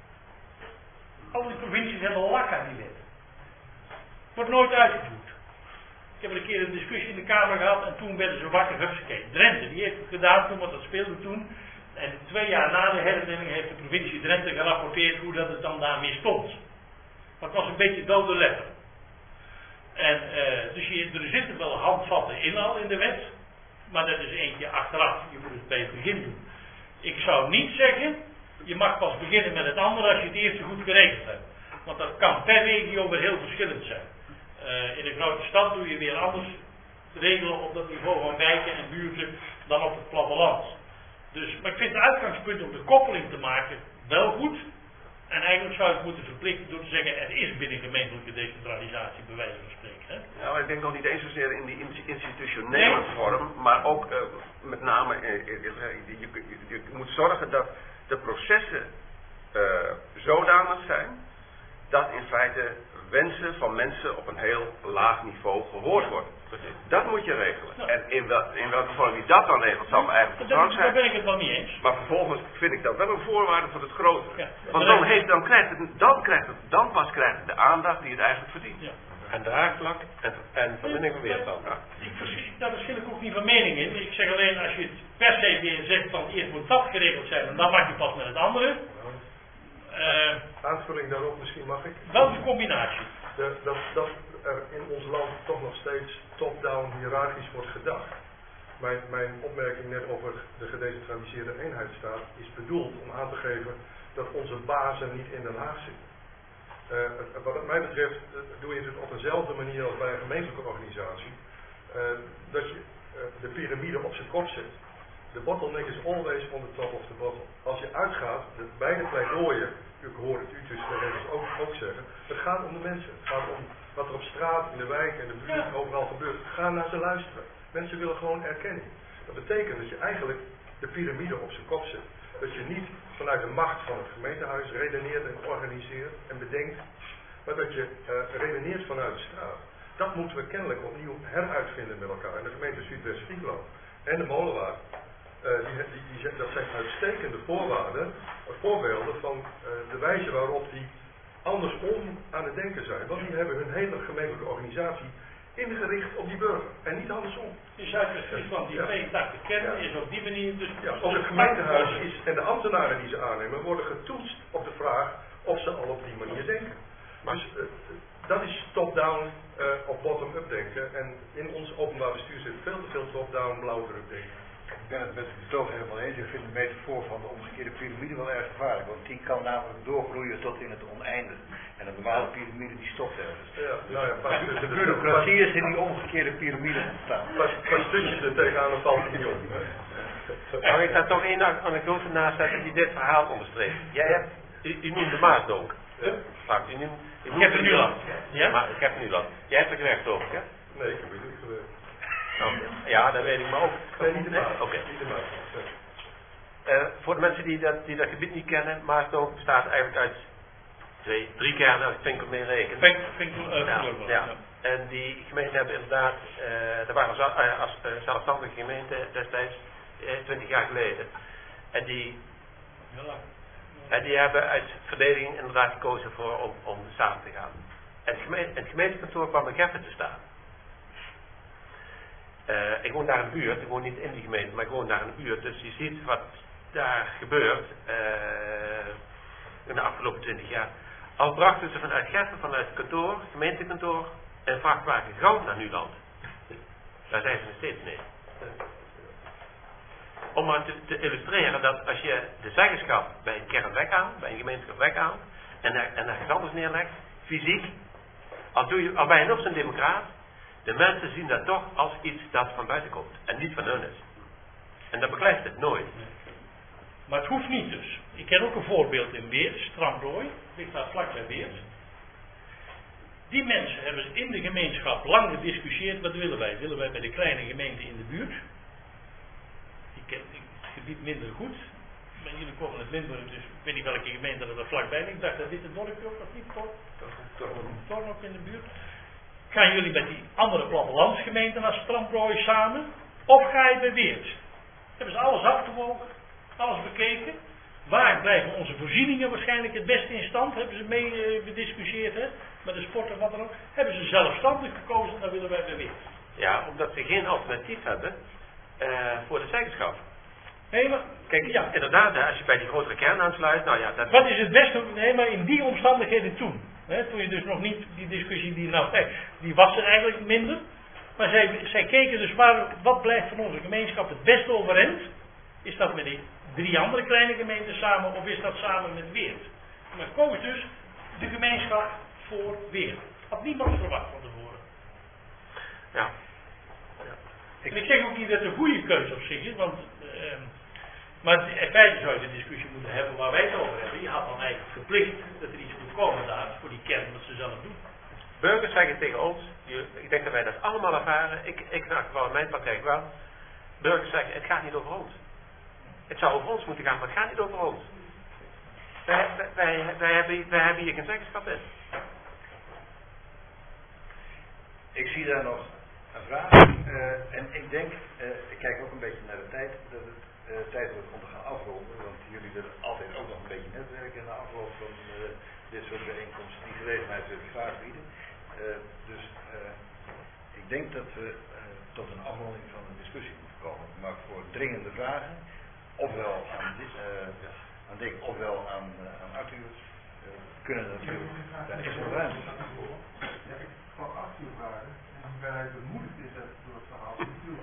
Speaker 1: Al die provincies hebben lak aan die wet. Wordt nooit uitgevoerd. Ik heb er een keer een discussie in de Kamer gehad en toen werden ze wakker, hupsakee. Drenthe, die heeft het gedaan toen, want dat speelde toen. En twee jaar na de herindeling heeft de provincie Drenthe gerapporteerd hoe dat het dan daarmee stond. Maar het was een beetje dode letter. En uh, dus je, er zitten wel handvatten in al in de wet, maar dat is eentje achteraf. Je moet het bij het begin doen. Ik zou niet zeggen, je mag pas beginnen met het andere als je het eerste goed geregeld hebt. Want dat kan per regio weer heel verschillend zijn. Uh, in een grote stad doe je weer anders regelen op dat niveau van wijken en buurten dan op het platteland. Dus, maar ik vind het uitgangspunt om de koppeling te maken wel goed. En eigenlijk zou je het moeten verplichten door te zeggen, er is binnengemeentelijke decentralisatie bij wijze van spreken. Hè?
Speaker 10: Ja, maar ik denk nog niet eens zozeer in die institutionele nee. vorm, maar ook uh, met name, uh, uh, je, je, je, je moet zorgen dat de processen uh, zodanig zijn, dat in feite wensen van mensen op een heel laag niveau gehoord worden. Dat moet je regelen. Ja. En in, wel, in welke vorm je dat dan regelt, zal me eigenlijk
Speaker 1: vertrouwd zijn. Daar ben ik het wel niet eens.
Speaker 10: Maar vervolgens vind ik dat wel een voorwaarde voor het grotere. Ja, Want dan, heeft, dan, krijgt het, dan, krijgt het, dan pas krijgt het de aandacht die het eigenlijk verdient.
Speaker 1: Ja.
Speaker 6: en draagvlak en, en verbinding van weerstand.
Speaker 1: Ja. Ik verschil, daar verschil ik ook niet van mening in. Ik zeg alleen, als je het per se weer zegt van eerst moet dat geregeld zijn en dan mag je pas met het andere. Uh,
Speaker 8: Aanvulling daarop misschien mag ik.
Speaker 1: Welke combinatie?
Speaker 8: De, dat, dat er in ons land toch nog steeds top-down hiërarchisch wordt gedacht. Mijn, mijn opmerking net over de gedecentraliseerde eenheidsstaat is bedoeld om aan te geven dat onze bazen niet in Den Haag zitten. Uh, wat het mij betreft uh, doe je het op dezelfde manier als bij een gemeentelijke organisatie. Uh, dat je uh, de piramide op zijn kop zet. De bottleneck is always on the top of the bottle. Als je uitgaat, de beide pleidooien, ik hoor het u tussen de regels ook, ook zeggen, het gaat om de mensen. Het gaat om wat er op straat, in de wijk en de buurt ja. overal gebeurt. Ga naar ze luisteren. Mensen willen gewoon erkenning. Dat betekent dat je eigenlijk de piramide op zijn kop zet. Dat je niet vanuit de macht van het gemeentehuis redeneert en organiseert en bedenkt, maar dat je uh, redeneert vanuit de straat. Dat moeten we kennelijk opnieuw heruitvinden met elkaar. En de gemeente Zuidwest-Friesland en de Molenwaard, uh, die, die, die, dat zijn uitstekende voorwaarden, uh, voorbeelden van uh, de wijze waarop die andersom aan het denken zijn. Want die hebben hun hele gemeentelijke organisatie ingericht op die burger en niet andersom.
Speaker 1: Dus Zuidwest-Friesland, die tweeëntachtig kern is op die manier dus...
Speaker 8: Ja, ook het gemeentehuis is, en de ambtenaren die ze aannemen worden getoetst op de vraag of ze al op die manier denken. Maar, dus uh, dat is top-down uh, op bottom-up denken en in ons openbaar bestuur zit veel te veel top-down blauwdruk denken.
Speaker 4: Ik ben het met de betoog helemaal eens. Ik vind de metafoor van de omgekeerde piramide wel erg gevaarlijk. Want die kan namelijk doorgroeien tot in het oneinde. En een normale piramide die stopt ergens.
Speaker 8: Ja, nou ja, pas,
Speaker 4: de, de bureaucratie is in die omgekeerde piramide ontstaan.
Speaker 8: Pas, pas stukjes er tegenaan en valt niet om.
Speaker 6: Mag ik daar toch één anekdote naast zetten die dit verhaal onderstreept? Jij hebt, u, u noemt de Maasdonk. Ja. Wacht, u noemt, u
Speaker 1: ik heb er nu al.
Speaker 6: Ja? Maar ik heb er nu al. Jij hebt er gewerkt over, hè?
Speaker 8: Nee, ik heb er niet gewerkt.
Speaker 6: Nou, ja, dat weet ik maar ook.
Speaker 8: Nee, niet de Maas.
Speaker 6: Oké. Okay.
Speaker 8: Niet de Maas.
Speaker 6: Ja. Uh, voor de mensen die dat, die dat gebied niet kennen, Maasdonk bestaat eigenlijk uit twee, drie kernen, als ik Vinkel mee reken.
Speaker 1: Vinkel, uh,
Speaker 6: ja, ja. ja. En die gemeenten hebben inderdaad, uh, dat waren uh, als uh, zelfstandige gemeenten destijds, twintig uh, jaar geleden. En die, en die hebben uit verdediging inderdaad gekozen voor om, om samen te gaan. En het, gemeente, het gemeentekantoor kwam in Geffen te staan. Uh, ik woon daar in de buurt, ik woon niet in die gemeente, maar ik woon daar in de buurt. Dus je ziet wat daar gebeurt uh, in de afgelopen twintig jaar. Al brachten ze vanuit Geffen, vanuit het kantoor, gemeentekantoor, een vrachtwagen goud naar Nuland. Daar zijn ze nog steeds mee. Om maar te, te illustreren dat als je de zeggenschap bij een kern weghaalt, bij een gemeenschap weghaalt, en, er, en ergens anders neerlegt, fysiek, al, doe je, al ben je nog zo'n democraat, de mensen zien dat toch als iets dat van buiten komt en niet van hun is. En dat begrijpt het nooit.
Speaker 1: Maar het hoeft niet dus. Ik ken ook een voorbeeld in Weert, Stramrooi, ligt daar vlakbij Weert. Die mensen hebben in de gemeenschap lang gediscussieerd, wat willen wij? Willen wij bij de kleine gemeente in de buurt? Die ken ik het gebied minder goed. Maar jullie komen uit Limburg, dus ik weet niet welke gemeente er vlakbij ligt. Ik dacht dat dit het dorpje ook, of niet? Torn ook in de buurt. Gaan jullie met die andere plattelandsgemeenten als Stramrooi samen? Of ga je bij Weert? Hebben ze alles afgewogen, alles bekeken. Waar blijven onze voorzieningen waarschijnlijk het beste in stand? Hebben ze mee uh, bediscussieerd, hè? Met de sport of wat dan ook. Hebben ze zelfstandig gekozen, dan willen wij bij Weert.
Speaker 6: Ja, omdat ze geen alternatief hebben uh, voor de zeggenschap.
Speaker 1: Nee, maar...
Speaker 6: Kijk,
Speaker 1: ja.
Speaker 6: inderdaad, als je bij die grotere kern aansluit, nou ja... Dat...
Speaker 1: Wat is het beste? Nee, maar in die omstandigheden toen. Hè, toen je dus nog niet die discussie die nou... Nee, die was er eigenlijk minder. Maar zij, zij keken dus waar, wat blijft van onze gemeenschap het beste overeind? Is dat met die drie andere kleine gemeenten samen of is dat samen met Weert? Maar koos dus de gemeenschap voor Weert. Had niemand verwacht van tevoren.
Speaker 6: Ja.
Speaker 1: ja. En ik zeg ook niet dat het een goede keuze op zich is, want... Uh, maar in feite zou je de discussie moeten hebben waar wij het over hebben. Je had dan eigenlijk verplicht dat er iets moet komen daar voor die kern wat ze zelf doen.
Speaker 6: Burgers zeggen tegen ons, ik denk dat wij dat allemaal ervaren, ik, ik in geval in mijn praktijk wel. Burgers zeggen, het gaat niet over ons. Het zou over ons moeten gaan, maar het gaat niet over ons. Wij, wij, wij, wij, hebben, wij hebben hier geen zeggenschap in.
Speaker 4: Ik zie daar nog een vraag. Uh, en ik denk, uh, ik kijk ook een beetje naar de tijd, dat het uh, tijd wordt om te gaan afronden. Want jullie willen altijd ook nog een beetje netwerken in de afloop van uh, dit soort bijeenkomsten. Die gelegenheid wil ik graag bieden.
Speaker 5: Uh, dus uh, ik denk dat we uh, tot een afronding van de discussie moeten komen. Maar voor dringende vragen, ofwel aan, dit, uh, aan Dick, ofwel aan, uh, aan Arthur, uh, kunnen natuurlijk. Daar is nog ruimte.
Speaker 4: Ja, ik kan Arthur vragen. En bij hij bemoedigd is door het verhaal.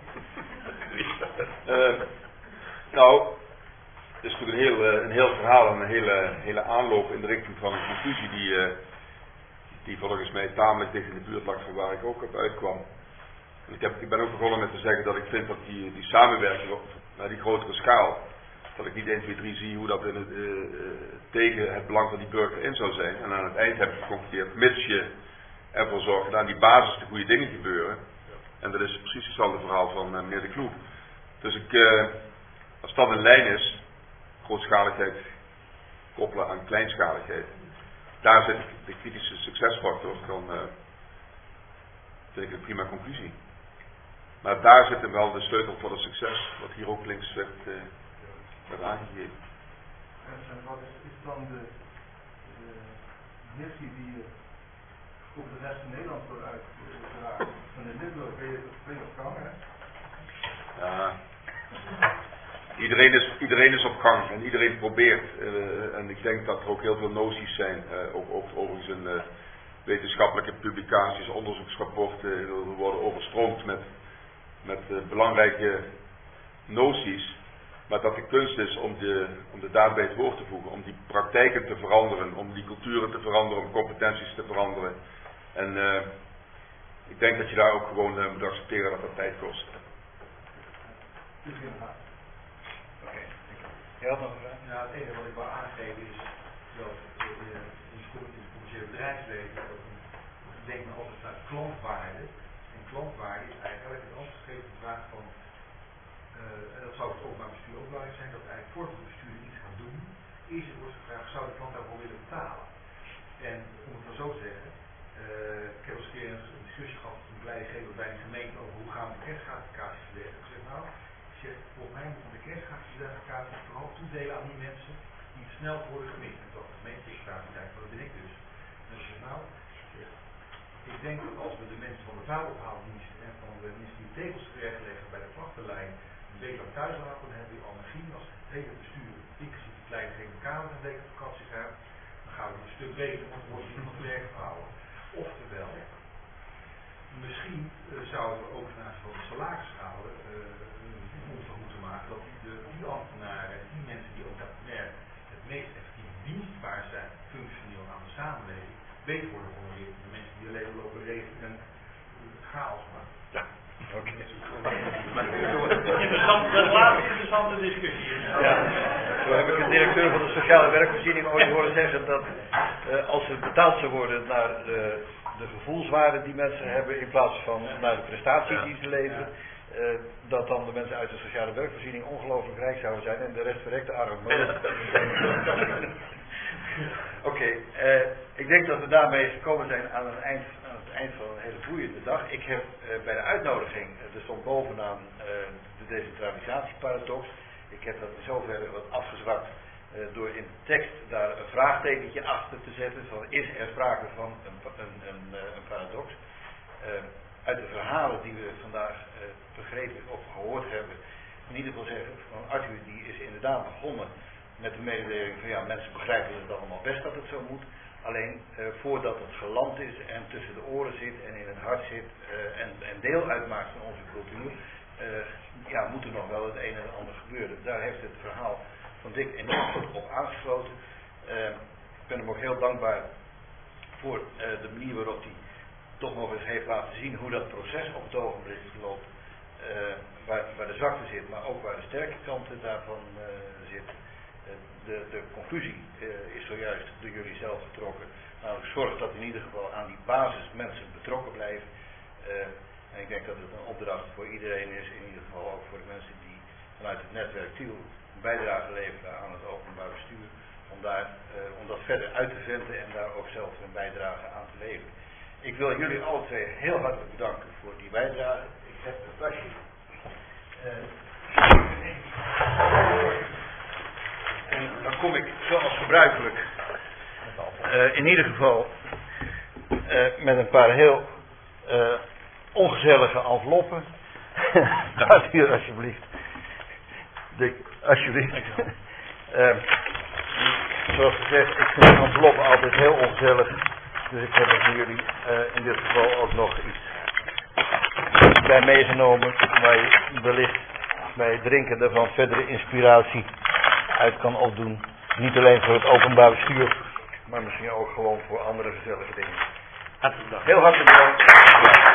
Speaker 12: uh, nou, het is natuurlijk een heel, uh, een heel verhaal en een hele, hele aanloop in de richting van een conclusie die, uh, die volgens mij tamelijk dicht in de buurt lag van waar ik ook op uitkwam. En ik, heb, ik ben ook begonnen met te zeggen dat ik vind dat die, die samenwerking op naar die grotere schaal, dat ik niet één, twee, drie zie hoe dat in het, uh, uh, tegen het belang van die burger in zou zijn. En aan het eind heb ik geconcludeerd, mits je ervoor zorgt dat aan die basis de goede dingen gebeuren. En dat is precies hetzelfde verhaal van uh, meneer De Kloek. Dus ik, uh, als dat een lijn is, grootschaligheid koppelen aan kleinschaligheid, daar zit de kritische succesfactor, dan uh, vind ik een prima conclusie. Maar daar zit hem wel de sleutel voor het succes, wat hier ook links werd, uh, werd aangegeven.
Speaker 4: En wat is, is dan de, de missie die je op de rest van Nederland wordt uitgeraakt? Van de Limburg ben je, ben je op gang, hè?
Speaker 12: Ja. Iedereen is, iedereen is op gang en iedereen probeert. Uh, en ik denk dat er ook heel veel noties zijn, uh, ook, ook overigens in uh, wetenschappelijke publicaties, onderzoeksrapporten, uh, worden overstroomd met, met uh, belangrijke noties. Maar dat de kunst is om de, om de daad bij het woord te voegen, om die praktijken te veranderen, om die culturen te veranderen, om competenties te veranderen. En uh, ik denk dat je daar ook gewoon uh, moet accepteren dat dat tijd kost.
Speaker 5: Oké, je had nog een vraag?
Speaker 4: Ja, het enige wat ik wil aangeven is dat in het commerciële bedrijfsleven, ik denk men altijd naar klantwaarde. En klantwaarde is eigenlijk een afgegeven vraag van, uh, en dat zou het openbaar bestuur ook belangrijk zijn, dat eigenlijk voordat het bestuur iets gaat doen, eerst wordt gevraagd, zou de klant daarvoor willen betalen? En om het maar zo te zeggen, uh, ik heb eens een keer een discussie gehad met een leidinggever bij een gemeente over hoe gaan we de kerstgratificatie verdelen. Ik zeg nou, volgens mij moeten we de kerstgratificatie vooral toedelen aan die mensen die het snel worden gemist. En dat de gemeentesecretaris, dat ben ik dus. En ik zeg nou, ik denk dat als we de mensen van de vuilophaaldienst en van de mensen die tegels wegleggen bij de klachtenlijn een week lang thuis laten, dan hebben we al misschien als het hele bestuur, inclusief de kleine Tweede Kamer, een week op vakantie gaan, dan gaan we het een stuk beter, want dan wordt het iemand werk gehouden. Oftewel, misschien uh, zouden we ook naast van de salarisschalen uh, ons moeten maken dat die, de, die ambtenaren, die mensen die ook daadwerkelijk het meest effectief dienstbaar zijn, functioneel aan de samenleving, beter worden gehonoreerd dan de mensen die alleen lopen regelen en chaos maken.
Speaker 5: Ja, oké. Okay.
Speaker 1: Interessant, dat laatste interessante discussie.
Speaker 5: Ja, zo heb ik een directeur van de sociale werkvoorziening ooit horen zeggen dat uh, als er betaald zou worden naar de, de gevoelswaarde die mensen hebben in plaats van naar de prestaties die ze leveren, uh, dat dan de mensen uit de sociale werkvoorziening ongelooflijk rijk zouden zijn en de rest verrekte arm. Oké, okay, uh, ik denk dat we daarmee gekomen zijn aan het eind, aan het eind van een hele boeiende dag. Ik heb uh, bij de uitnodiging, uh, er stond bovenaan uh, de decentralisatieparadox. Ik heb dat in zoverre wat afgezwakt uh, door in de tekst daar een vraagtekentje achter te zetten van is er sprake van een, een, een, een paradox. Uh, uit de verhalen die we vandaag uh, begrepen of gehoord hebben, in ieder geval zeggen van Arthur die is inderdaad begonnen met de mededeling van ja, mensen begrijpen het allemaal best dat het zo moet. Alleen uh, voordat het geland is en tussen de oren zit en in het hart zit uh, en, en deel uitmaakt van onze cultuur, uh, ja, moet er nog wel het een en het ander gebeuren. Daar heeft het verhaal van Dick enorm op aangesloten. Uh, ik ben hem ook heel dankbaar voor uh, de manier waarop hij toch nog eens heeft laten zien hoe dat proces op het ogenblik loopt. Uh, waar, waar de zwakte zit, maar ook waar de sterke kanten daarvan uh, zitten. De, de conclusie uh, is zojuist door jullie zelf getrokken. Namelijk zorg dat in ieder geval aan die basis mensen betrokken blijven. Uh, en ik denk dat het een opdracht voor iedereen is, in ieder geval ook voor de mensen die vanuit het netwerk Tiel een bijdrage leveren aan het openbaar bestuur. Om, daar, uh, om dat verder uit te venten en daar ook zelf een bijdrage aan te leveren. Ik wil jullie alle twee heel hartelijk bedanken voor die bijdrage. Ik heb een tasje. Uh, En dan kom ik zoals gebruikelijk uh, in ieder geval uh,
Speaker 13: uh, met een paar heel uh, ongezellige enveloppen. Gaat hier alsjeblieft. De, alsjeblieft. uh, zoals gezegd, ik vind de enveloppen altijd heel ongezellig. Dus ik heb er voor jullie uh, in dit geval ook nog iets bij meegenomen. Waar je wellicht bij het drinken ervan verdere inspiratie uit kan opdoen. Niet alleen voor het openbaar bestuur, maar misschien ook gewoon voor andere gezellige dingen.
Speaker 6: Hartelijk dank.
Speaker 13: Heel hartelijk bedankt.